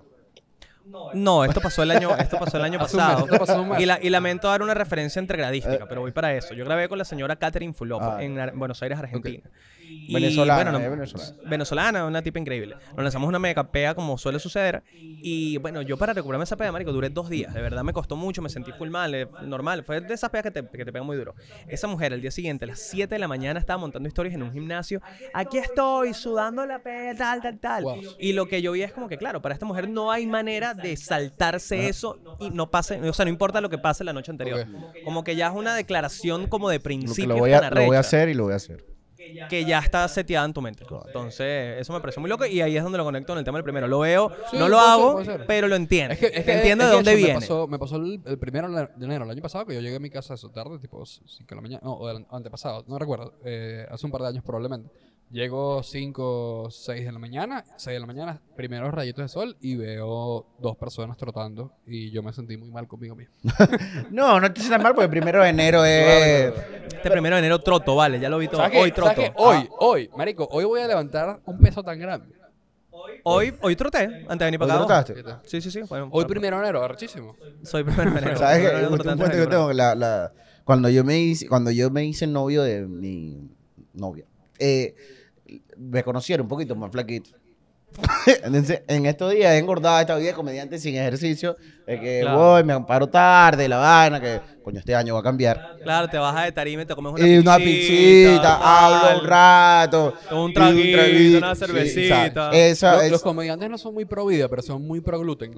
No, esto pasó el año, esto pasó el año Hace un mes, pasado. esto pasó un mes. Y, la- y lamento dar una referencia entregradística, pero voy para eso. Yo grabé con la señora Catherine Fulop Ah. en Ar- Buenos Aires, Argentina. Y, Venezolana, bueno, no- eh, venezolana. venezolana, una tipa increíble. Nos lanzamos una mega pea como suele suceder. Y bueno, yo para recuperarme esa pea, marico, duré dos días. De verdad me costó mucho, me sentí full mal, eh, normal. Fue de esas peas que te, que te pegan muy duro. Esa mujer, el día siguiente, a las siete de la mañana, estaba montando historias en un gimnasio. Aquí estoy, sudando la pea, tal, tal, tal. Wow. Y lo que yo vi es como que, claro, para esta mujer no hay manera de saltarse eso y no pase, o sea, no importa lo que pase la noche anterior. Como que ya es una declaración como de Lo, que principio lo, voy a, tan lo voy a arrecha, hacer y lo voy a hacer. que ya está seteada en tu mente. Entonces, eso me pareció muy loco y ahí es donde lo conecto en el tema del primero. Lo veo, Sí, no lo puede ser, hago, puede ser. pero lo entiendo. Es que, es que entiendo es de que dónde eso viene. Me pasó, me pasó el, el primero de enero, el año pasado, que yo llegué a mi casa eso tarde, tipo cinco de la mañana, no, o el antepasado, no recuerdo, eh, hace un par de años probablemente. Llego cinco, seis de la mañana, seis de la mañana, primeros rayitos de sol y veo dos personas trotando y yo me sentí muy mal conmigo mismo. No, no te sientas mal porque el primero de enero es... Este primero de enero troto, vale, ya lo vi todo. ¿Sabes Hoy qué? ¿Sabes troto. qué? Hoy, hoy, marico, hoy voy a levantar un peso tan grande. Hoy, hoy troté, antes de venir para ¿Hoy acá. trotaste? Sí, sí, sí. fue- Hoy fue- primero de enero, arrechísimo. Soy primero de enero. ¿Sabes qué? Primero de enero Un troté antes de cuento que venir para tengo, la, la, cuando yo me hice, cuando yo me hice novio de mi novia, eh, me conocieron un poquito más flaquito. Entonces, en estos días he engordado esta vida de comediante sin ejercicio, de que Claro. voy, me amparo tarde, la vaina, que coño, este año va a cambiar. acá. Claro, te bajas de tarima y te comes una Y una pizzita, tal. hablo un rato. Un y traguito, una sí, cervecita. ¿sabes? Esa, Los, es- los comediantes no son muy pro vida, pero son muy pro gluten.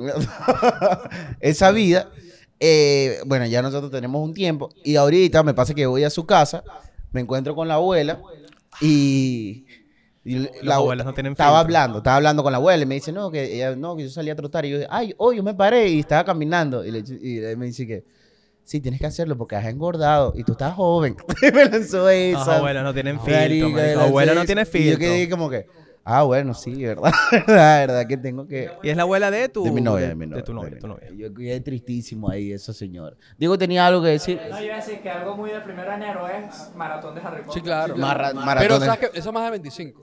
esa vida, eh, bueno, ya nosotros tenemos un tiempo y ahorita me pasa que voy a su casa, me encuentro con la abuela y... y Los la abuelos no tienen Estaba filtro. hablando, estaba hablando con la abuela y me dice, no, que ella, no, que yo salí a trotar. Y yo, ay, hoy yo me paré y estaba caminando. Y, le, y él me dice que, sí, tienes que hacerlo porque has engordado y tú estás joven. Y me lanzó esa. Los abuelos no tienen filtro, Marica, marico. me Los lanzó abuelos no esa. tienen Y yo filtro. quedé como que, ah, bueno, sí, verdad, verdad, verdad que tengo que... Y es la abuela de tu... De mi novia, de mi novia. De tu novia, de tu mi novia. Yo quedé tristísimo ahí, esa señora. Digo, tenía algo que decir. No, yo iba a decir que algo muy del primero de enero es maratón de Harry Potter. Sí, claro. Marra- Pero maratones. sabes que eso es más de veinticinco.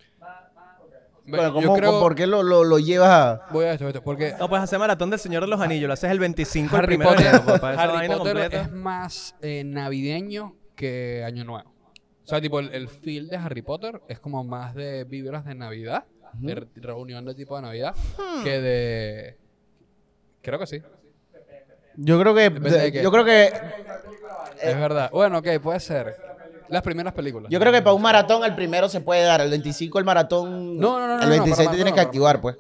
Bueno, Yo ¿cómo- creo- ¿Por qué lo, lo, lo llevas a...? Voy a esto, esto, porque No, puedes hacer maratón del Señor de los Anillos. Lo haces el veinticinco, el Harry primero de Potter, enero. pues, para esa Harry vaina Potter completa. es más eh, navideño que Año Nuevo. O sea, tipo, el, el feel de Harry Potter es como más de vibras de Navidad, de re- reunión de tipo de Navidad, Hmm. que de... Creo que sí, Yo creo que... Depende de qué. Yo creo que... es verdad. Bueno, ok, puede ser. Las primeras películas. Yo creo que para un maratón el primero se puede dar. El veinticinco el maratón... No, no, no, no, El no, veintiséis para te tienes maratón, que para activar, pues.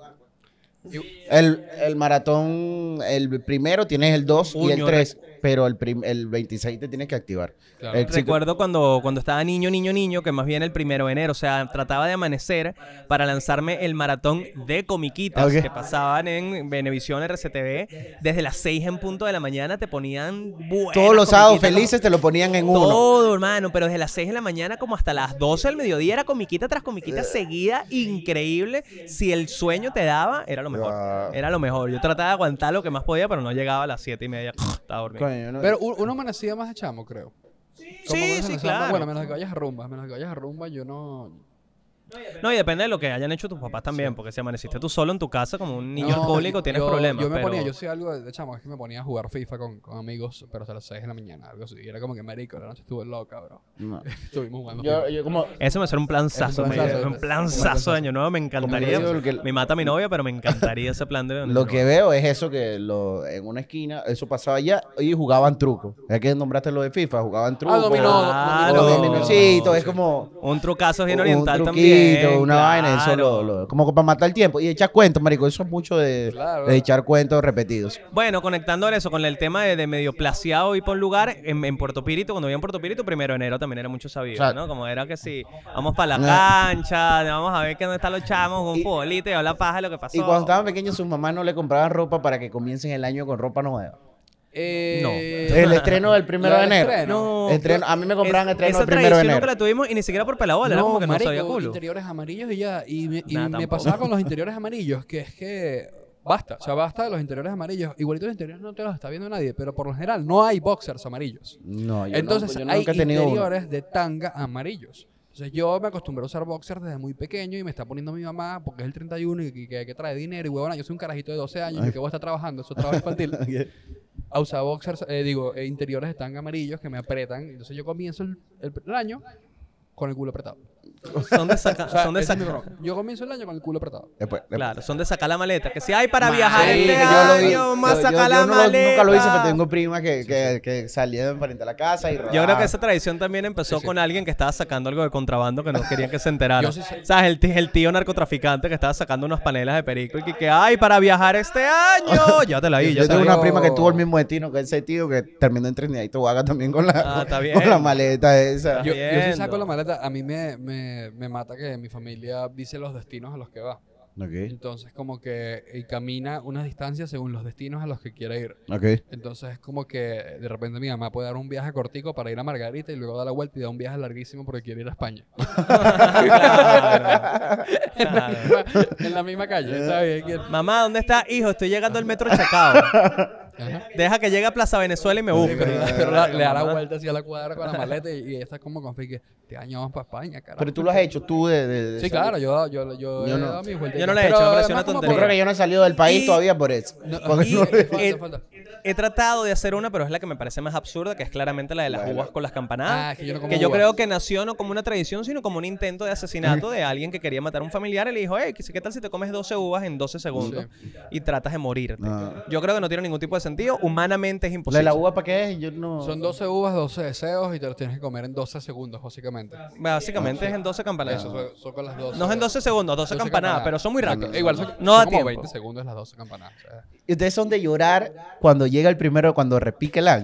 El, el maratón, el primero tienes el dos y el Uño, tres, pero el, prim- el veintiséis te tienes que activar. Claro. El- Recuerdo cuando, cuando estaba niño, niño, niño, que más bien el primero de enero, o sea, trataba de amanecer para lanzarme el maratón de comiquitas Ok. que pasaban en Venevisión R C T V. Desde las seis en punto de la mañana te ponían buenas Todos los sábados comiquitas, felices te lo ponían en uno. todo, hermano, pero desde las seis de la mañana como hasta las doce del mediodía era comiquita tras comiquita seguida, increíble. Si el sueño te daba, era lo mejor. Ah. Era lo mejor. Yo trataba de aguantar lo que más podía, pero no llegaba a las siete y media. Estaba dormido. Coño, no- Pero u- uno amanecía más de chamo, creo. Como Sí, que sí, amanecía- claro. Bueno, menos de que vayas a rumba, menos de que vayas a rumba, yo no... No, y depende de lo que hayan hecho tus papás también, porque si amaneciste tú solo en tu casa como un niño No, alcohólico, tienes yo- problemas. Yo me pero... ponía, yo soy algo de, de chamo, es que me ponía a jugar FIFA con, con amigos, pero hasta las seis de la mañana, algo así. Y era como que marico, la noche estuve loca, bro. no. Estuvimos jugando. Yo, FIFA. yo como... Eso me suena un planzazo, Es un me- planzazo, un es- planzazo de año nuevo, me encantaría. Como yo digo, que- Me mata mi novia, pero me encantaría ese plan de año Lo que nuevo. veo es eso que lo, en una esquina, eso pasaba allá y jugaban truco. Es que nombraste lo de FIFA, jugaban truco. dominó, Claro. O dominocito, es como... Un trucazo bien un oriental truquito, también. una vaina, eso claro. lo, lo- como para matar el tiempo. Y echar cuentos, marico, eso es mucho de, Claro. de echar cuentos repetidos. Bueno, conectando eso con el tema de, de medio placeado y por lugar, en, en Puerto Píritu, cuando vivía en Puerto Píritu, primero de enero también era mucho sabido, O sea, ¿no? Como era que sí, vamos para la Ah. cancha, vamos a ver que dónde están los chamos, un Y- futbolito y hablar paja de lo que pasó. Y cuando estaban pequeños, sus mamás no le compraban ropa para que comiencen el año con ropa nueva. Eh, El estreno del primero ¿La de del enero. estreno? No, Estreno- a mí me compraban es- estreno esa el primero de tradición enero. nunca la tuvimos y ni siquiera por pelabola, era como que no marico, sabía culo. interiores amarillos y ya. Y me, y Nah, me tampoco. pasaba con los interiores amarillos, que es que basta. O sea, basta de los interiores amarillos. Igualitos los interiores no te los está viendo nadie, pero por lo general no hay boxers amarillos. No, yo Entonces no, yo hay nunca he tenido uno. interiores de tanga amarillos. Entonces yo me acostumbré a usar boxers desde muy pequeño y me está poniendo mi mamá porque es el treinta y uno y que, que, que trae dinero. Y huevona, yo soy un carajito de doce años y que voy a estar trabajando, eso es trabajo infantil. A usar boxers, eh, digo, eh, interiores de tanga amarillos que me apretan. Entonces yo comienzo el, el- el año con el culo apretado. Son de sacar, O sea, son de ese es mi sacar. bronca. Yo comienzo el año con el culo apretado. Después, después. Claro, son de sacar la maleta. Que si hay para Ma- viajar sí, este que yo lo vi- año, vamos a yo- sacar yo- la yo no lo- maleta. Nunca lo hice, pero tengo primas que, que, que salían frente a la casa y Yo creo que rodaban. esa tradición también empezó Sí, sí. con alguien que estaba sacando algo de contrabando que no querían que se enterara. Yo sí sé. ¿Sabes? El, tí- el tío narcotraficante que estaba sacando unos panelas de perico y que, que ay, para viajar este año. Ya te la vi, ya Yo te tengo la una vi. prima que tuvo el mismo destino que ese tío que terminó en Trinidad y Tobago también con la, Ah, está bien. con la maleta esa. Yo, yo sí viendo. saco la maleta. A mí me, me, me mata que mi familia dice los destinos a los que va. Ok, Entonces, como que y camina unas distancias según los destinos a los que quiere ir. ok. Entonces, es como que de repente mi mamá puede dar un viaje cortico para ir a Margarita y luego dar la vuelta y dar un viaje larguísimo porque quiere ir a España. Claro. en, la Claro. misma, en la misma calle, está bien. que- Mamá, ¿dónde está? Hijo, estoy llegando al metro Chacao. Ajá. Deja que llegue a Plaza Venezuela y me Sí, busque. pero, la- pero la- le da la Mamá. vuelta hacia la cuadra con la maleta y, y ella está como con fe que este año vamos para España, carajo. Pero tú lo has hecho tú de... de- de Sí, salir. claro, yo, yo, yo, Yo he no. dado mis vueltas. Yo no lo he hecho, me pareció una Yo tontería. creo que yo no he salido del país Y- todavía por eso. No, Porque y- no- falta, he, falta. he tratado de hacer una, pero es la que me parece más absurda, que es claramente la de las La de uvas la- con las campanadas. Ah, es que yo no como que yo uvas. creo que nació no como una tradición, sino como un intento de asesinato de alguien que quería matar a un familiar y le dijo, hey, ¿qué tal si te comes doce uvas en doce segundos y tratas de morirte? No. Yo creo que no tiene ningún tipo de sentido. Humanamente es ¿La imposible. de la uva para qué es? Yo no... Son doce uvas, doce deseos y te los tienes que comer en doce segundos, básicamente. Básicamente es en doce campanadas. Eso, son, son con las doce. No es en doce segundos, doce, doce campanadas, pero son muy rápidas. Eh, Igual son, No son da como tiempo. veinte segundos las doce campanadas. o sea. ¿Y ustedes son de llorar cuando llega el primero, cuando repique el año?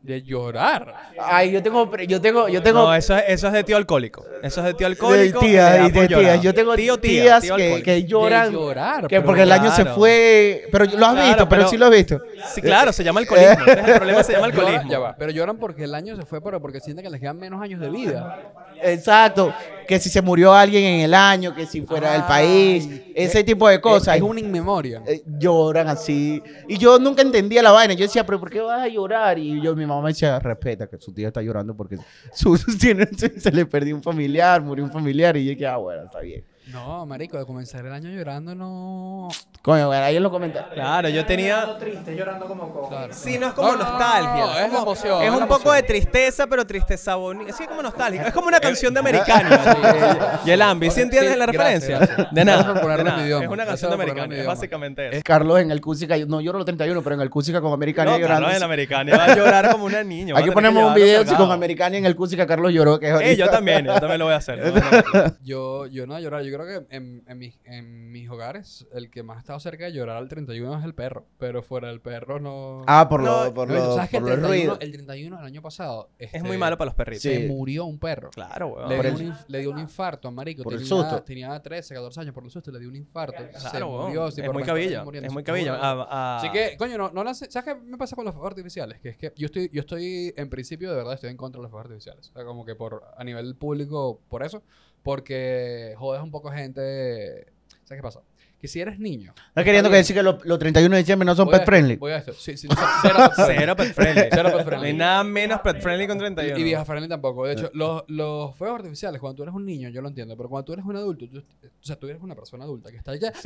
De llorar. Ay, yo tengo, pre- yo tengo, yo tengo. No, eso es, eso es de tío alcohólico. Eso es de tío alcohólico. de que le da tías y por de llorar. tías. Yo tengo Tío, tía, tías tío que, alcohólico. que lloran. De llorar. Que pero porque el año se claro. fue. Pero lo has Claro, visto, pero, pero- sí lo has visto. Sí, claro, se llama alcoholismo. Ese es el problema, se llama lloran- alcoholismo. ya va, pero lloran porque el año se fue, pero porque sienten que les quedan menos años de vida. Exacto. Que si se murió alguien en el año, que si fuera del país, Ay, ese es- tipo de cosas. Es, es una inmemoria. Eh, lloran así. Y yo nunca entendía la vaina. Yo decía, pero ¿por qué vas a llorar? Y yo, mi mamá me decía, respeta que su tía está llorando porque su, tiene- se, se le perdió un familiar, murió un familiar. Y yo dije, ah, bueno, está bien. No, marico, de comenzar el año llorando no... Coño, bueno, ahí en los comentarios. Claro, yo tenía... Llorando triste, llorando como cojo. Claro. Sí, no es como No, no, no, nostalgia. no, es como- la emoción, Es es un la poco emoción. de tristeza, pero tristeza bonita. Sí, es como nostálgico. Es como una canción de Americana. Y el Ambi, ¿sí entiendes Sí, la gracias, referencia? gracias. De nada. Gracias por ponerlo de en nada. mi idioma. Es una Gracias canción de por ponerlo en Americana. mi Es idioma. básicamente Es eso. Carlos en el Cusica. No lloro los treinta y uno, pero en el Cusica con Americana No, llorando. Carlos en Americana va a llorar como una niña. Aquí ponemos un video si con Americana en el Cusica Carlos lloró. Que es Eh, yo ahorita. también, yo también lo voy a hacer. No, no, no. Yo, yo no a llorar. Yo creo que en, en, mis, en mis hogares, el que más ha estado cerca de llorar al treinta y uno es el perro. Pero fuera del perro no... Ah, por, No, lo, por, No, lo, ¿sabes que por el los treinta y uno, ruidos. el treinta y uno del año pasado... Es este, muy malo para los perritos. Sí. Se murió un perro. Claro, weón. Le Por dio, el- un, inf- le dio un infarto, marico. Por el tenía, susto. tenía trece, catorce años por el susto. Le dio un infarto. se Claro, weón. murió. sí, Es por muy mental, cabilla. muriendo, Es muy se cabilla. murió. A- a- Así que, coño, no, no lance- ¿sabes qué me pasa con los fuegos artificiales? Que es que yo estoy, yo estoy, en principio, de verdad, estoy en contra de los fuegos artificiales. O sea, como que por, a nivel público, por eso. Porque jodes un poco a gente. ¿Sabes qué pasa? Que si eres niño. ¿Estás queriendo que decir que los, los treinta y uno de diciembre no son voy a pet friendly? Voy a esto. Sí, sí, no, cero pet friendly. Cero pet friendly. Cero pet No friendly. hay nada menos pet friendly con treinta y uno. Y vieja friendly tampoco. De hecho, los, los fuegos artificiales, cuando tú eres un niño, yo lo entiendo, pero cuando tú eres un adulto, tú- o sea, tú eres una persona adulta que está ya. Sí.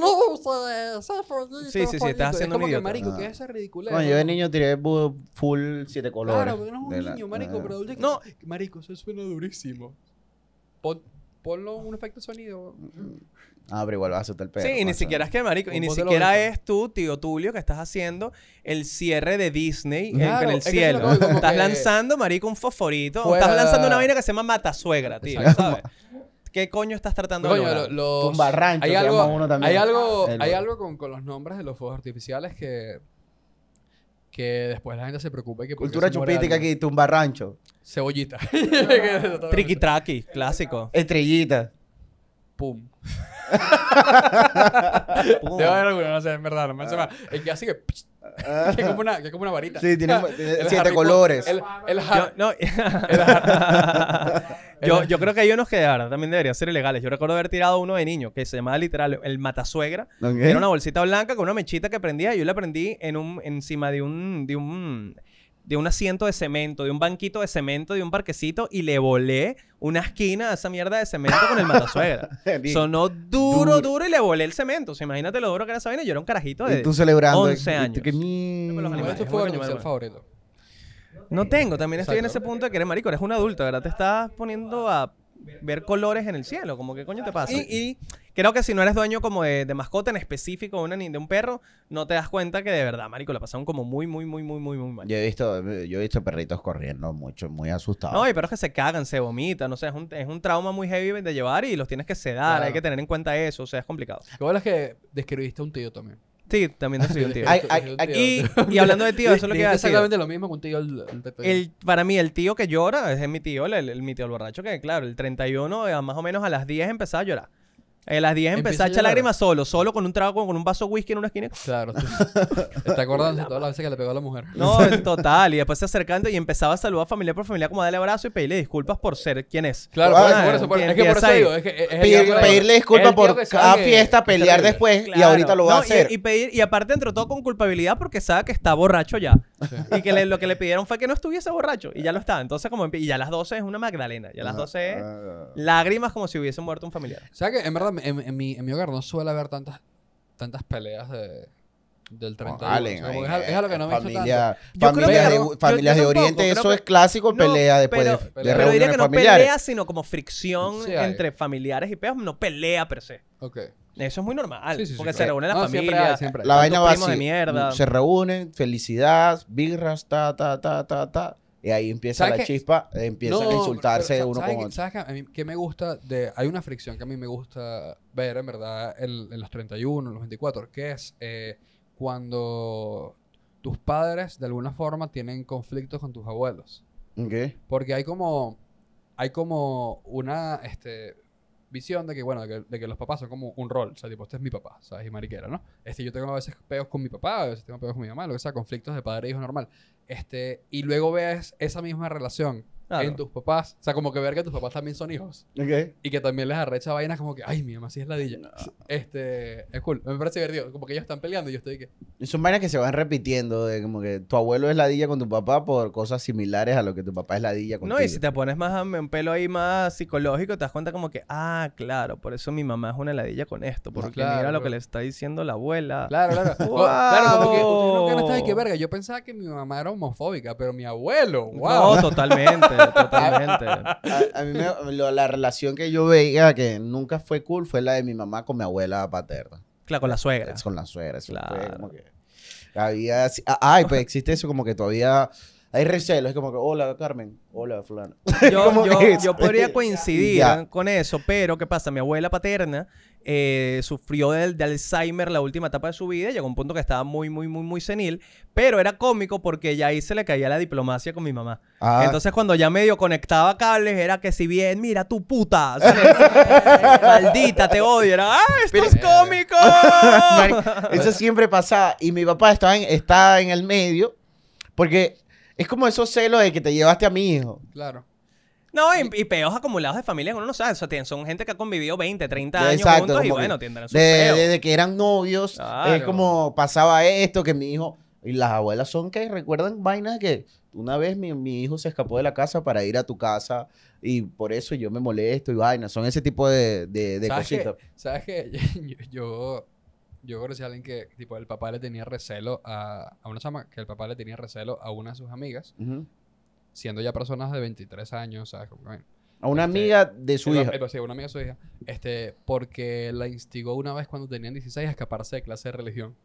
Luces, fueguito, Sí, sí, sí, estás fueguito". haciendo Es como un que, idiota. marico, Ah. ¿qué es esa ridiculez? Coño, yo de niño tiré bu- full siete colores. Claro, porque no es un de la- niño, marico, ah. pero adulto. No. Marico, eso suena durísimo. Pon, ponlo un efecto de sonido. Ah, pero igual vas a asustar el perro. Sí, y ni pasa. siquiera es que, marico, y Un ni bote siquiera lógico. es tú, tío Tulio, que estás haciendo el cierre de Disney en- Claro, en el es que cielo. eso es lo que- como Estás que lanzando, marico, un fosforito. o fuera- Estás lanzando una vaina que se llama matasuegra, tío, Exacto. ¿sabes? ¿Qué coño estás tratando de Coño, lograr? lo- los, Tumbarrancho, hay se algo, llama uno también. hay algo, El- hay algo con, con los nombres de los fuegos artificiales que que después la gente se preocupa y que porque Cultura se muere chupítica alguien. aquí, tumbarrancho. Cebollita. Tricky Tracky, clásico. Estrellita. Pum. Pum. Debe haber alguno, no sé, en verdad, no me hace más. El que hace que, que es como una, que es como una varita. Sí, tiene, tiene El siete Harry colores. Potter- El, el Yo, Har- no, yo, yo creo que hay unos que de verdad también deberían ser ilegales. Yo recuerdo haber tirado uno de niño que se llamaba literal el matasuegra. Ok. Era una bolsita blanca con una mechita que prendía. Y yo la prendí en un, encima de un, de un, de un asiento de cemento, de un banquito de cemento, de un parquecito. Y le volé una esquina a esa mierda de cemento con el matasuegra. Sonó duro, Duro. duro y le volé el cemento. O sea, imagínate lo duro que era esa vaina. Yo era un carajito de Y tú celebrando. once y- y- años. que los mierda. ¿Cuál animales. es tu es fuego muy coño artificial madre. favorito? No tengo, también estoy en ese Exacto. punto de que eres marico, eres un adulto, ¿verdad? Te estás poniendo a ver colores en el cielo, como que coño te pasa. Y, y creo que si no eres dueño como de, de mascota en específico, una, ni de un perro, no te das cuenta que de verdad, marico, la pasaron como muy, muy, muy, muy, muy, muy mal. Yo he visto, yo he visto perritos corriendo mucho, muy asustados. No, hay perros que se cagan, se vomitan, no sé, es un, es un trauma muy heavy de llevar y los tienes que sedar, Claro. hay que tener en cuenta eso, o sea, es complicado. Qué bueno es que describiste a un tío también. Sí, también te soy un tío. Ay, Describiste- ay, describiste a un Y, tío. y hablando de tío, eso es lo que iba a Dijiste decir. exactamente lo mismo que un tío. El, el, el- El, para mí, el tío que llora es mi tío, el, el- mi tío el borracho, que claro, el treinta y uno, eh, más o menos a las diez empezaba a llorar. A las diez Empieza empezaba a a echar llorar. lágrimas solo, solo con un trago, con un vaso de whisky en una esquina. Claro. tú- Te está acordando de todas las veces que le pegó a la mujer. No, es total. Y después se acercando y empezaba a saludar familiar por familiar, como a darle abrazo y pedirle disculpas por ser quien es. Claro, Ah, por eso, por eso. por- y es que por empieza eso ahí. digo. Es que es el Pedir- tío que- pedirle es disculpas el tío por que cada sabe que fiesta, es pelear terrible. después y Claro. ahorita lo va No, a hacer. Y, y pedir, y aparte entró todo con culpabilidad porque sabe que está borracho ya. Y que le- lo que le pidieron fue que no estuviese borracho. Y ya lo está. Entonces, como empie- y ya a las doce es una Magdalena. Ya a las doce es Ah. lágrimas como si hubiese muerto un familiar. O sea que en verdad en, en mi, en mi hogar no suele haber tantas, tantas peleas de, del treinta y uno. Vale, O sea, como ahí, que es, al- es algo que no me he hecho familia, Yo creo familias que de, no, yo- familias yo de tampoco, Oriente, creo eso que- es clásico, No, pelea después pero, de, de pero pero diría reuniones que no familiares. pelea, sino como fricción Sí hay. entre familiares y peos, no pelea per se. tanto. Ok. Eso es muy normal. Sí, sí, sí, porque claro. se reúne la No, siempre familia. hay, siempre hay. La tantos vaina va primos así. de mierda. Se reúnen, felicidad, birras, ta, ta, ta, ta, ta. Y ahí empieza ¿Sabes la qué? chispa, eh, empiezan a insultarse pero, uno ¿sabes con qué- otro. ¿Sabes qué? A mí qué me gusta de... Hay una fricción que a mí me gusta ver, en verdad, en, en los treinta y uno, en los veinticuatro, que es eh, cuando tus padres de alguna forma tienen conflictos con tus abuelos. Ok. Porque hay como, hay como una este, visión de que, bueno, de que, de que los papás son como un rol. O sea, tipo, este es mi papá, ¿sabes? Y mariquera, ¿no? Este, yo tengo a veces peos con mi papá, a veces tengo peos con mi mamá, lo que sea, conflictos de padre e hijo normal. Este, y luego ves esa misma relación Claro. en tus papás. O sea, como que ver que tus papás también son hijos. Ok. Y que también les arrecha vainas como que, ay, mi mamá sí es ladilla. Este, es cool. Me parece divertido. Como que ellos están peleando y yo estoy que... Y son vainas que se van repitiendo, de como que tu abuelo es ladilla con tu papá por cosas similares a lo que tu papá es ladilla contigo. No, y si te pones más a- un pelo ahí más psicológico, te das cuenta como que, ah, claro, por eso mi mamá es una ladilla con esto, porque claro, mira lo claro. que le está diciendo la abuela. Claro, claro. ¡Wow! O- Claro, como que ustedes nunca han estado de que verga. Yo pensaba que mi mamá era homofóbica, pero mi abuelo, wow. No, totalmente, totalmente. A, a mí me- lo- la relación que yo veía que nunca fue cool fue la de mi mamá con mi abuela paterna. Claro, con la suegra. Es con la suegra. Eso fue Claro. como que había... así- ah, Ay, pues existe eso como que todavía hay recelo. Es como que, hola, Carmen. Hola, fulano. Yo, Como yo, que- yo podría coincidir Ya. con eso, pero ¿qué pasa? Mi abuela paterna eh, sufrió de, de Alzheimer la última etapa de su vida, llegó a un punto que estaba muy, muy, muy, muy senil, pero era cómico porque ya ahí se le caía la diplomacia con mi mamá. Ah. Entonces cuando ya medio conectaba cables era que si bien, mira tu puta, ¿sabes? Maldita, te odio, era, ¡ah, esto es cómico! Marico, eso siempre pasaba. Y mi papá estaba en, está en el medio porque es como esos celos de que te llevaste a mi hijo. Claro. No, y, y peos acumulados de familia que uno no sabe. O sea, tienen- son gente que ha convivido veinte, treinta años Exacto, juntos y como bueno, que tendrán sus de- peos. Desde que eran novios, Claro. es como pasaba esto, que mi hijo... Y las abuelas son que recuerdan vainas que una vez mi, mi hijo se escapó de la casa para ir a tu casa y por eso yo me molesto y vainas. Son ese tipo de, de, de ¿Sabes cositas. qué? ¿Sabes qué? yo, yo, yo conocí a alguien que, tipo, el papá le tenía recelo a, a una chama, que el papá le tenía recelo a una de sus amigas, Ujú. siendo ya personas de veintitrés años, ¿sabes? Como, bueno, A una Este, amiga de su sí, hija. eh, sí, una amiga de su hija. Este, porque la instigó una vez cuando tenían dieciséis a escaparse de clase de religión.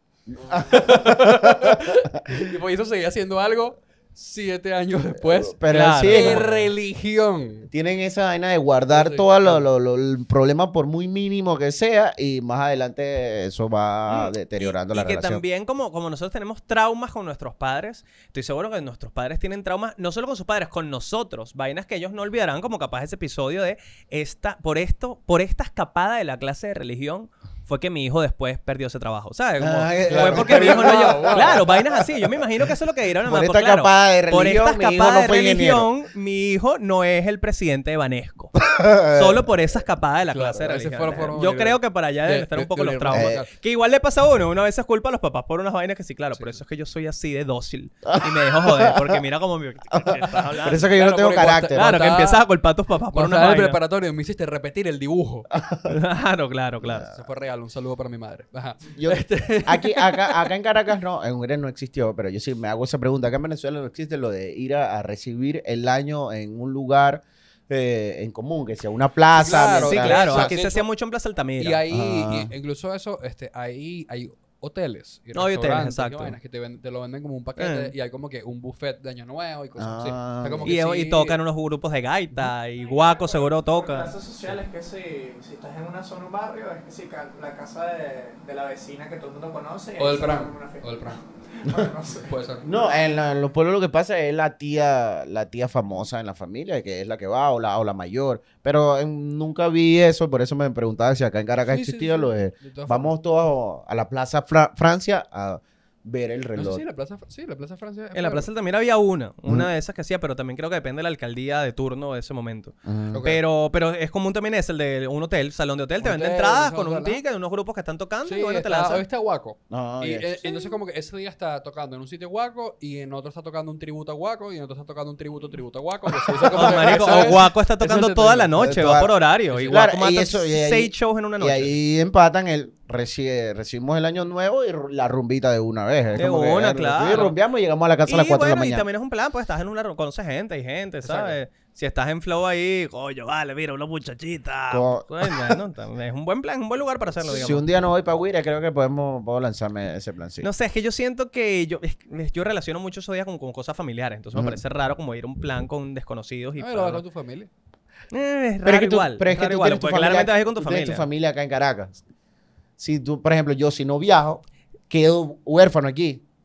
Y por eso seguía haciendo algo siete años después. Pero Claro. sí, de como- religión. tienen esa vaina de guardar Sí, todo lo, claro. lo- lo- el problema por muy mínimo que sea y más adelante eso va Mm, deteriorando y, la y que relación. también como, como nosotros tenemos traumas con nuestros padres, estoy seguro que nuestros padres tienen traumas no solo con sus padres, con nosotros, vainas que ellos no olvidarán, como capaz ese episodio de esta, por esto, por esta escapada de la clase de religión fue que mi hijo después perdió ese trabajo, ¿sabes? Como, Ah, fue claro. porque mi hijo no llegó. Wow, wow. Claro, vainas así. Yo me imagino que eso es lo que dirán. Por mamá, esta claro, escapada de por religión, esta mi hijo escapada no de fue religión, mi hijo no es el presidente de Banesco. Solo por esa escapada de la Claro, clase de ese religión. fue la forma Yo de- creo que para allá de- deben estar de- un poco de los unirnos. traumas. Eh, Que igual le pasa a uno. Una vez se culpa a los papás por unas vainas que sí, claro. Por eso es que yo soy así de dócil. Y me dejo joder. Porque mira cómo me estás hablando. Por eso que yo no Claro, tengo porque cuando- carácter. Claro, que Cuando empiezas estaba- a culpar a tus papás por Cuando una estaba en el vaina. preparatorio me hiciste repetir el dibujo. Claro, claro, claro. Ese fue regalo. Un saludo para mi madre. Ajá. Yo- aquí, acá, acá en Caracas no, en Hungría no existió, pero yo sí me hago esa pregunta. Acá en Venezuela no existe lo de ir a, a recibir el año en un lugar eh, en común, que sea una plaza. Claro, Sí, mientras- claro. o sea, Aquí de se hacía hecho- mucho en Plaza Altamira. Y ahí, Ah. y incluso eso, este, ahí hay hoteles y No, hay hoteles, restaurantes y exacto. vainas que te, ven- te lo venden como un paquete Eh. y hay como que un buffet de Año Nuevo y cosas así. Ah, O sea, como Y, que y sí- tocan unos grupos de gaita. Y Guaco seguro toca. Clases sociales que si, si estás en una zona, un barrio, es que si ca- la casa de, de la vecina que todo el mundo conoce. y O ahí del se Pran. arma una fiesta. O del Pran. Bueno, no sé. Puede ser. No, en, la- en los pueblos lo que pasa es la tía, la tía famosa en la familia, que es la que va, o la, o la mayor. Pero en- nunca vi eso, por eso me preguntaba si acá en Caracas Sí, sí, existía sí. lo de De todas vamos todos a la Plaza Fra- Francia a ver el formas. No reloj. sé si la Plaza, sí, la Plaza Francia. En la Plaza Altamira había una. Una Ujú. de esas que hacía, pero también creo que depende de la alcaldía de turno de ese momento. Ajá. Ok. Pero, pero es común también es el de un hotel, salón de hotel, te Un venden hotel, entradas un con un salón de hotel, ticket, unos grupos que están tocando Sí, y bueno, te está, lanzan. hoy está Guaco. No, y ya. eh, entonces como que ese día está tocando en un sitio Guaco y en otro está tocando un tributo a Guaco y en otro está tocando un tributo tributo a Guaco. Y así, o sea, como Oh, que marico, ese o es- Guaco está ese es tocando el toda la tema. noche, Toda- va por horario. Y Claro, Guaco y mata eso- y ahí- seis shows en una Y noche. ahí empatan el reci- recibimos el año nuevo y ru- la rumbita de una vez. Es De como que, una, eh, claro. Y rumbeamos y llegamos a la casa a las Y cuatro de la bueno, y mañana. también es un plan, pues estás en una... Conoces gente, hay gente, ¿sabes? Si estás en flow ahí, coño, vale, mira, una muchachita. Co- Pues, bueno, también es un buen plan, es un buen lugar para hacerlo, digamos. Si un día no voy para Huira, creo que podemos puedo lanzarme ese plan. Sí. No sé, es que yo siento que yo, es- yo relaciono mucho esos días con, con cosas familiares. Entonces Ujú. me parece raro como ir a un plan con desconocidos y... No, y lo vas para- con tu familia. Eh, es raro Pero es que tú, igual. pero es es que raro tú igual, tienes tu porque familia, claramente vas a ir con tu tú tienes familia. tu familia acá en Caracas. Si tú, por ejemplo, yo si no viajo, quedo huérfano aquí.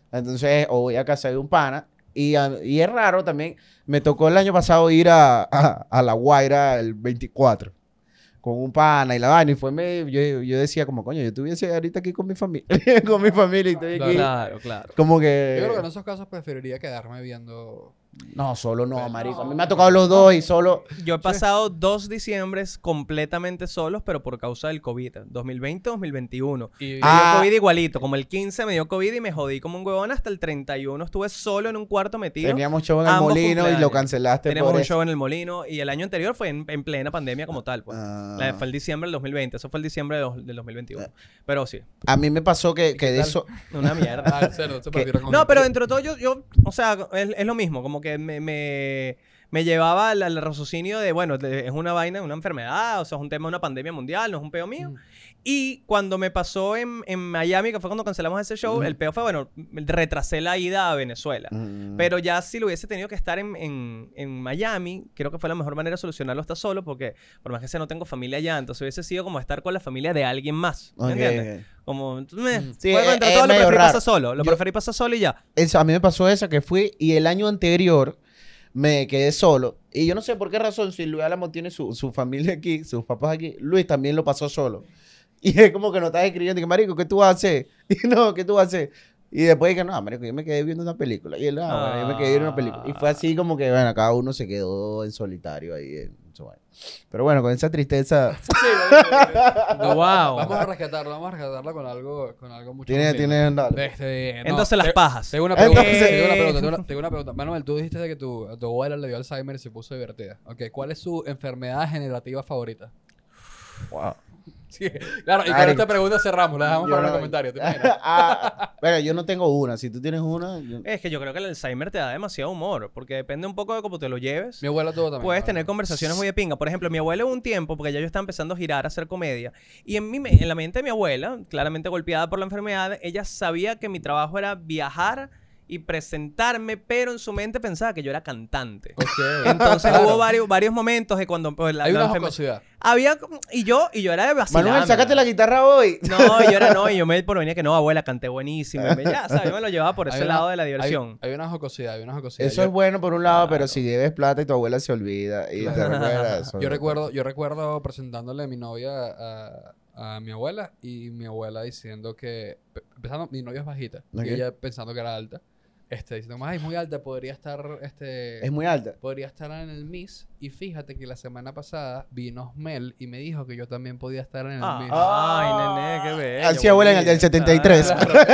Entonces, o voy a casa de un pana. Y, a- y es raro también. Me tocó el año pasado ir a, a, a La Guaira el veinticuatro con un pana y la vaina. Y fue medio, yo, yo decía como, coño, yo estuviese ahorita aquí con mi familia. con mi familia y estoy aquí. Claro, claro. Como que... Yo creo que en esos casos preferiría quedarme viendo... No, solo no, Pero marico. A mí no, me ha tocado los dos y solo... Yo he pasado dos diciembres completamente solos, pero por causa del COVID. dos mil veinte, dos mil veintiuno. Y, Me Ah. dio COVID igualito. Como el quince me dio COVID y me jodí como un huevón. Hasta el treinta y uno estuve solo en un cuarto metido. Teníamos show en el Ambos molino y lo cumpleaños. cancelaste Tenemos por un eso. show en el Molino. Y el año anterior fue en, en plena pandemia como tal. Pues. Ah. La- fue el diciembre del dos mil veinte. Eso fue el diciembre de dos- del dos mil veintiuno. Pero sí, A mí me pasó que, que de tal? eso... una mierda. Ah, en serio, se ¿Qué? prefiere con No, gente. pero dentro de todo yo, yo o sea, es, es lo mismo, como que me, me, me llevaba al, al raciocinio de, bueno, de- es una vaina, una enfermedad, o sea, es un tema de una pandemia mundial, no es un peo mío. Mm. Y cuando me pasó en, en Miami, que fue cuando cancelamos ese show, Ujú. el peo fue, bueno, retrasé la ida a Venezuela. Mm. Pero ya si lo hubiese tenido que estar en, en, en Miami, creo que fue la mejor manera de solucionarlo estar solo, porque por más que sea no tengo familia allá, entonces hubiese sido como estar con la familia de alguien más. ¿Me Ok, entiendes? ok. Como, meh, Mm. Sí, fue es- entre es todo lo medio preferí raro. pasar solo. Lo Yo- preferí pasar solo y ya. Eso, a mí me pasó esa que fui y el año anterior me quedé solo. Y yo no sé por qué razón, si Luis Álamo tiene su, su familia aquí, sus papás aquí, Luis también lo pasó solo. Y es como que no estás escribiendo, que marico, ¿qué tú vas a hacer? Y no, ¿qué tú vas a hacer? Y después dije, no, marico, yo me quedé viendo una película. Y él, ah, bueno, yo me quedé viendo una película. Y fue así como que, bueno, cada uno se quedó en solitario ahí. En su vaina. Pero bueno, con esa tristeza, No, Wow. Vamos a rescatarlo, vamos a rescatarlo con algo, con algo mucho tiene, más lindo. tiene, dale. Este, no, Entonces las te- pajas. Tengo una pregunta, Entonces- tengo una pregunta, tengo una, tengo una pregunta. Manuel, tú dijiste de que tu, a tu abuela le dio Alzheimer y se puso divertida. Okay, ¿cuál es su enfermedad generativa favorita? Wow. Sí, claro, y con Marico. esta pregunta cerramos, la dejamos Yo para los no- comentarios. ¿te imaginas? Ah, bueno, yo no tengo una. Si tú tienes una, yo- Es que yo creo que el Alzheimer te da demasiado humor, porque depende un poco de cómo te lo lleves. Mi abuela tuvo también. Puedes tener conversaciones muy de pinga. Por ejemplo, mi abuela hubo un tiempo, porque ya yo estaba empezando a girar, a hacer comedia, y en, mi, me- en la mente de mi abuela, claramente golpeada por la enfermedad, ella sabía que mi trabajo era viajar y presentarme, pero en su mente pensaba que yo era cantante. Ok. Entonces Claro. hubo varios, varios momentos de cuando pues, la, Hay la una enferme- jocosidad. había como- y yo y yo era de vacilarme, Manuel, sácate la ¿verdad? guitarra hoy. No, yo era no, y yo me ponía que no, abuela, canté buenísimo. Y me- ya, ¿sabes? Yo me lo llevaba por Hay ese una- lado de la hay- diversión. Hay, una jocosidad, hay una jocosidad. Eso Yo- es bueno por un lado, pero Claro. si debes plata y tu abuela se olvida y te Claro. recuerda eso. Yo recuerdo, yo recuerdo presentándole a mi novia a, a mi abuela y mi abuela diciendo que, pe- empezando, mi novia es bajita Ok. y ella pensando que era alta, este, diciendo, ay, es muy alta, podría estar, este, Es muy alta. podría estar en el Miss y fíjate que la semana pasada vino Mel y me dijo que yo también podía estar en el Ah, Miss. ay, nene, qué bello. Así abuela en el del bonito. setenta y tres.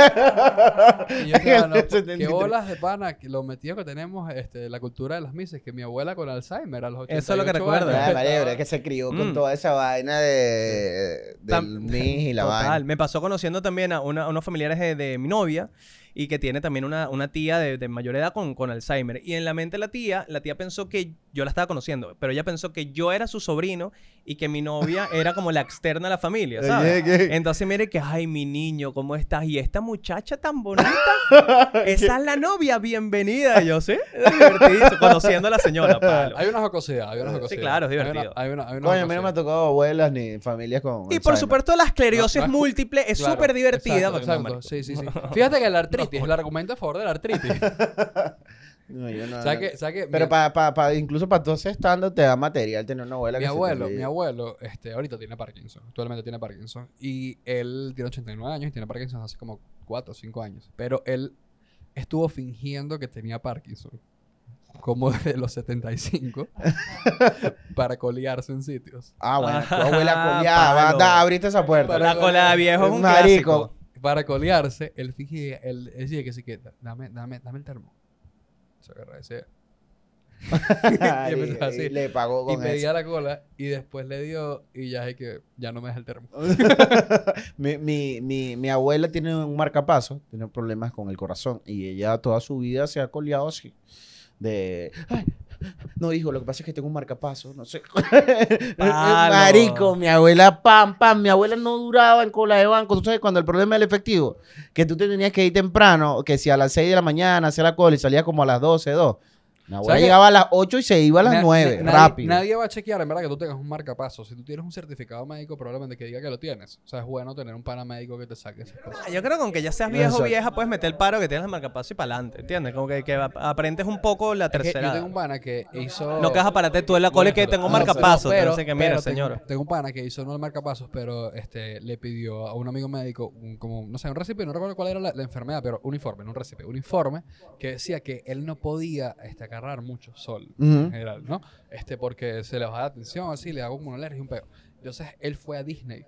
Y yo, claro, no, En el qué setenta y tres. bolas de pana, que lo metido que tenemos, este, la cultura de las Misses, que mi abuela con Alzheimer a los ochenta Eso es lo que y ocho recuerdo. años Ah, estaba- marico, pero es que se crió con Mm. toda esa vaina de del Tam- Miss y la Total. vaina. Me pasó conociendo también a, una- a unos familiares de, de mi novia y que tiene también una, una tía de, de mayor edad con, con Alzheimer. Y en la mente de la tía, la tía pensó que yo la estaba conociendo, pero ella pensó que yo era su sobrino y que mi novia era como la externa de la familia, ¿sabes? Oye, ¿qué? Entonces mire que, ay, mi niño, ¿cómo estás? Y esta muchacha tan bonita, esa es la novia, bienvenida. Y yo, sí, es divertido, conociendo a la señora, palo. Hay una jocosidad, hay una jocosidad. claro, es Hay una- divertido. Hay una, hay una Coño, a mí no me ha jocosidad. tocado abuelas ni familias con Y por Alzheimer. supuesto la esclerosis No, no es- múltiple es Claro, súper divertida. exacto, porque no, exacto. marico. Sí, sí, sí. Fíjate que la artritis, el argumento a favor de la artritis. No, yo no, ¿Sabes no. que, ¿sabes que Pero mi, pa, pa, pa- incluso para todo ese stand te da material tener una abuela mi que se te abuelo, olvide. mi abuelo, este, ahorita tiene Parkinson, actualmente tiene Parkinson, y él tiene ochenta y nueve años y tiene Parkinson hace como cuatro o cinco años, pero él estuvo fingiendo que tenía Parkinson, como de los setenta y cinco, para colearse en sitios. Ah, bueno, tu Ah, abuela coleaba. palo. Da, abriste esa puerta. Para- La cola de viejo es un Marico. clásico. Para colearse, él fingía, él decía que sí que, dame, dame, dame el termo. Se agarra ese. y, y empezó así. y le pagó Y con pedía eso. la cola y después le dio y ya es que ya no me deja el termo. mi, mi, mi, mi abuela tiene un marcapaso, tiene problemas con el corazón y ella toda su vida se ha coleado así. De, "Ay, no, hijo, lo que pasa es que tengo un marcapaso, no sé. Palo. Marico, mi abuela, pam, pam, mi abuela no duraba en cola de banco. Tú sabes, cuando el problema del efectivo, que tú te tenías que ir temprano, que si a las seis de la mañana hacía la cola y salía como a las doce, dos. Nahuara ¿Sabes qué? llegaba a las ocho y se iba a las Na- nueve, na- rápido. Nadie, nadie va a chequear, en verdad, que tú tengas un marcapaso. Si tú tienes un certificado médico, probablemente que diga que lo tienes. O sea, es bueno tener un pana médico que te saque esas cosas. Ah, Yo creo que aunque ya seas viejo o Exacto. vieja, puedes meter el paro que tienes el marcapaso y para adelante, ¿entiendes? Como que, que ap- aprendes un poco la Es que tercera. yo tengo un pana que hizo... No que vas a pararte tú en la cola y que tengo No, marcapasos. pero- Pero, sé que mira, pero señora. Tengo, tengo un pana que hizo no el marcapasos, pero este, le pidió a un amigo médico, un, como, no sé, un recipe, no recuerdo cuál era la, la enfermedad, pero un informe, no un recipe, un informe que decía que él no podía este, agarrar mucho sol Ujú. en general, ¿no? Este, porque se le baja la atención, así, le hago como una alergia y un peo. Entonces él fue a Disney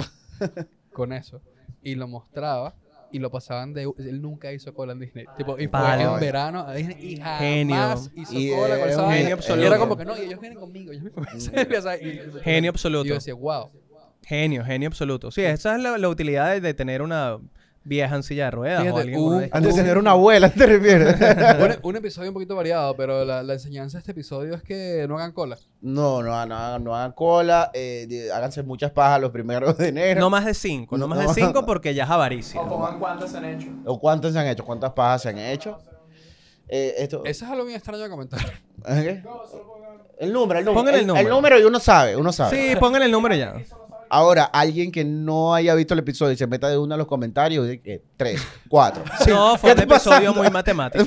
con eso y lo mostraba. Y lo pasaban de... Él nunca hizo cola en Disney. Tipo, y fue Vale. en verano a Disney y jamás Genio. hizo Y cola con es esa un vaina. genio Y absoluto. era como que no, y ellos vienen conmigo. Ellos vienen conmigo. O sea, y- Genio Y absoluto. yo decía, wow. Genio, genio absoluto. Sí, esa es la, la utilidad de, de tener una vieja en silla de ruedas Fíjate, o alguien con un- una discapacidad. Antes de tener una abuela, ¿te refieres? un, un episodio un poquito variado, pero la, la enseñanza de este episodio es que no hagan cola. No, no, no, no hagan cola, eh, de- háganse muchas pajas los primeros de enero. No más de cinco, no más de No. cinco porque ya es avaricia. O pongan cuántas se han hecho. ¿O cuántas se han hecho? ¿Cuántas pajas se han hecho? Eh, esto, Eso es algo bien extraño de comentar. ¿Eh, qué? El número, el número. Pongan el número. El número y uno sabe, uno sabe. Sí, pongan el número ya. Ahora, alguien que no haya visto el episodio y se meta de uno a los comentarios, de que tres, cuatro. No, fue ¿Qué un está episodio pasando? muy matemático.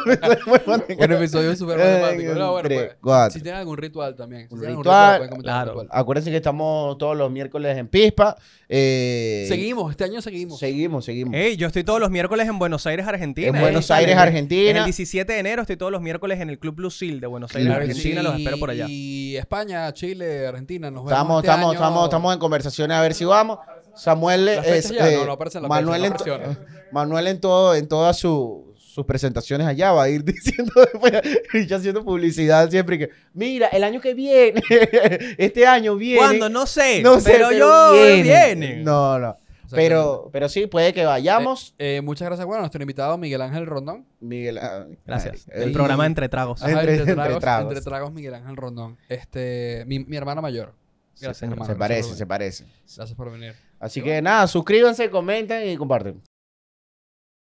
Un episodio súper matemático. No, bueno, Tres, pues, cuatro. si tienen algún ritual también. Si Un tienen algún ritual, pueden comentar claro. un ritual. Acuérdense que estamos todos los miércoles en Pispa. Eh, Seguimos, este año seguimos. Seguimos, seguimos. Ey, yo estoy todos los miércoles en Buenos Aires, Argentina. En Ey, Buenos sale. Aires, En Argentina. el diecisiete de enero estoy todos los miércoles en el Club Lucil de Buenos Aires, Claro que Argentina. Sí, Los espero por allá. Y España, Chile, Argentina, nos vemos Estamos, este estamos, año. estamos, estamos en conversaciones a ver si vamos. Samuel ¿Las es fechas ya? eh, No, no aparecen las Manuel, en fechas, no to- presiones. Manuel en todo, en todas su- sus presentaciones allá va a ir diciendo después, y haciendo publicidad siempre que, mira, el año que viene, este año viene. ¿Cuándo? No sé. No sé, pero, yo viene. viene. No, no. O sea, Pero, pero sí, puede que vayamos. Eh, muchas gracias. Bueno, nuestro invitado Miguel Ángel Rondón. Miguel, ah, Gracias. eh, El programa Entre Tragos. Entre- Ajá, entre tragos, tragos. entre tragos, Miguel Ángel Rondón. Este, mi, mi hermana mayor. Gracias, Se- hermano. Se Gracias parece, por se venir. parece. Gracias por venir. Así que nada, suscríbanse, comenten y comparten.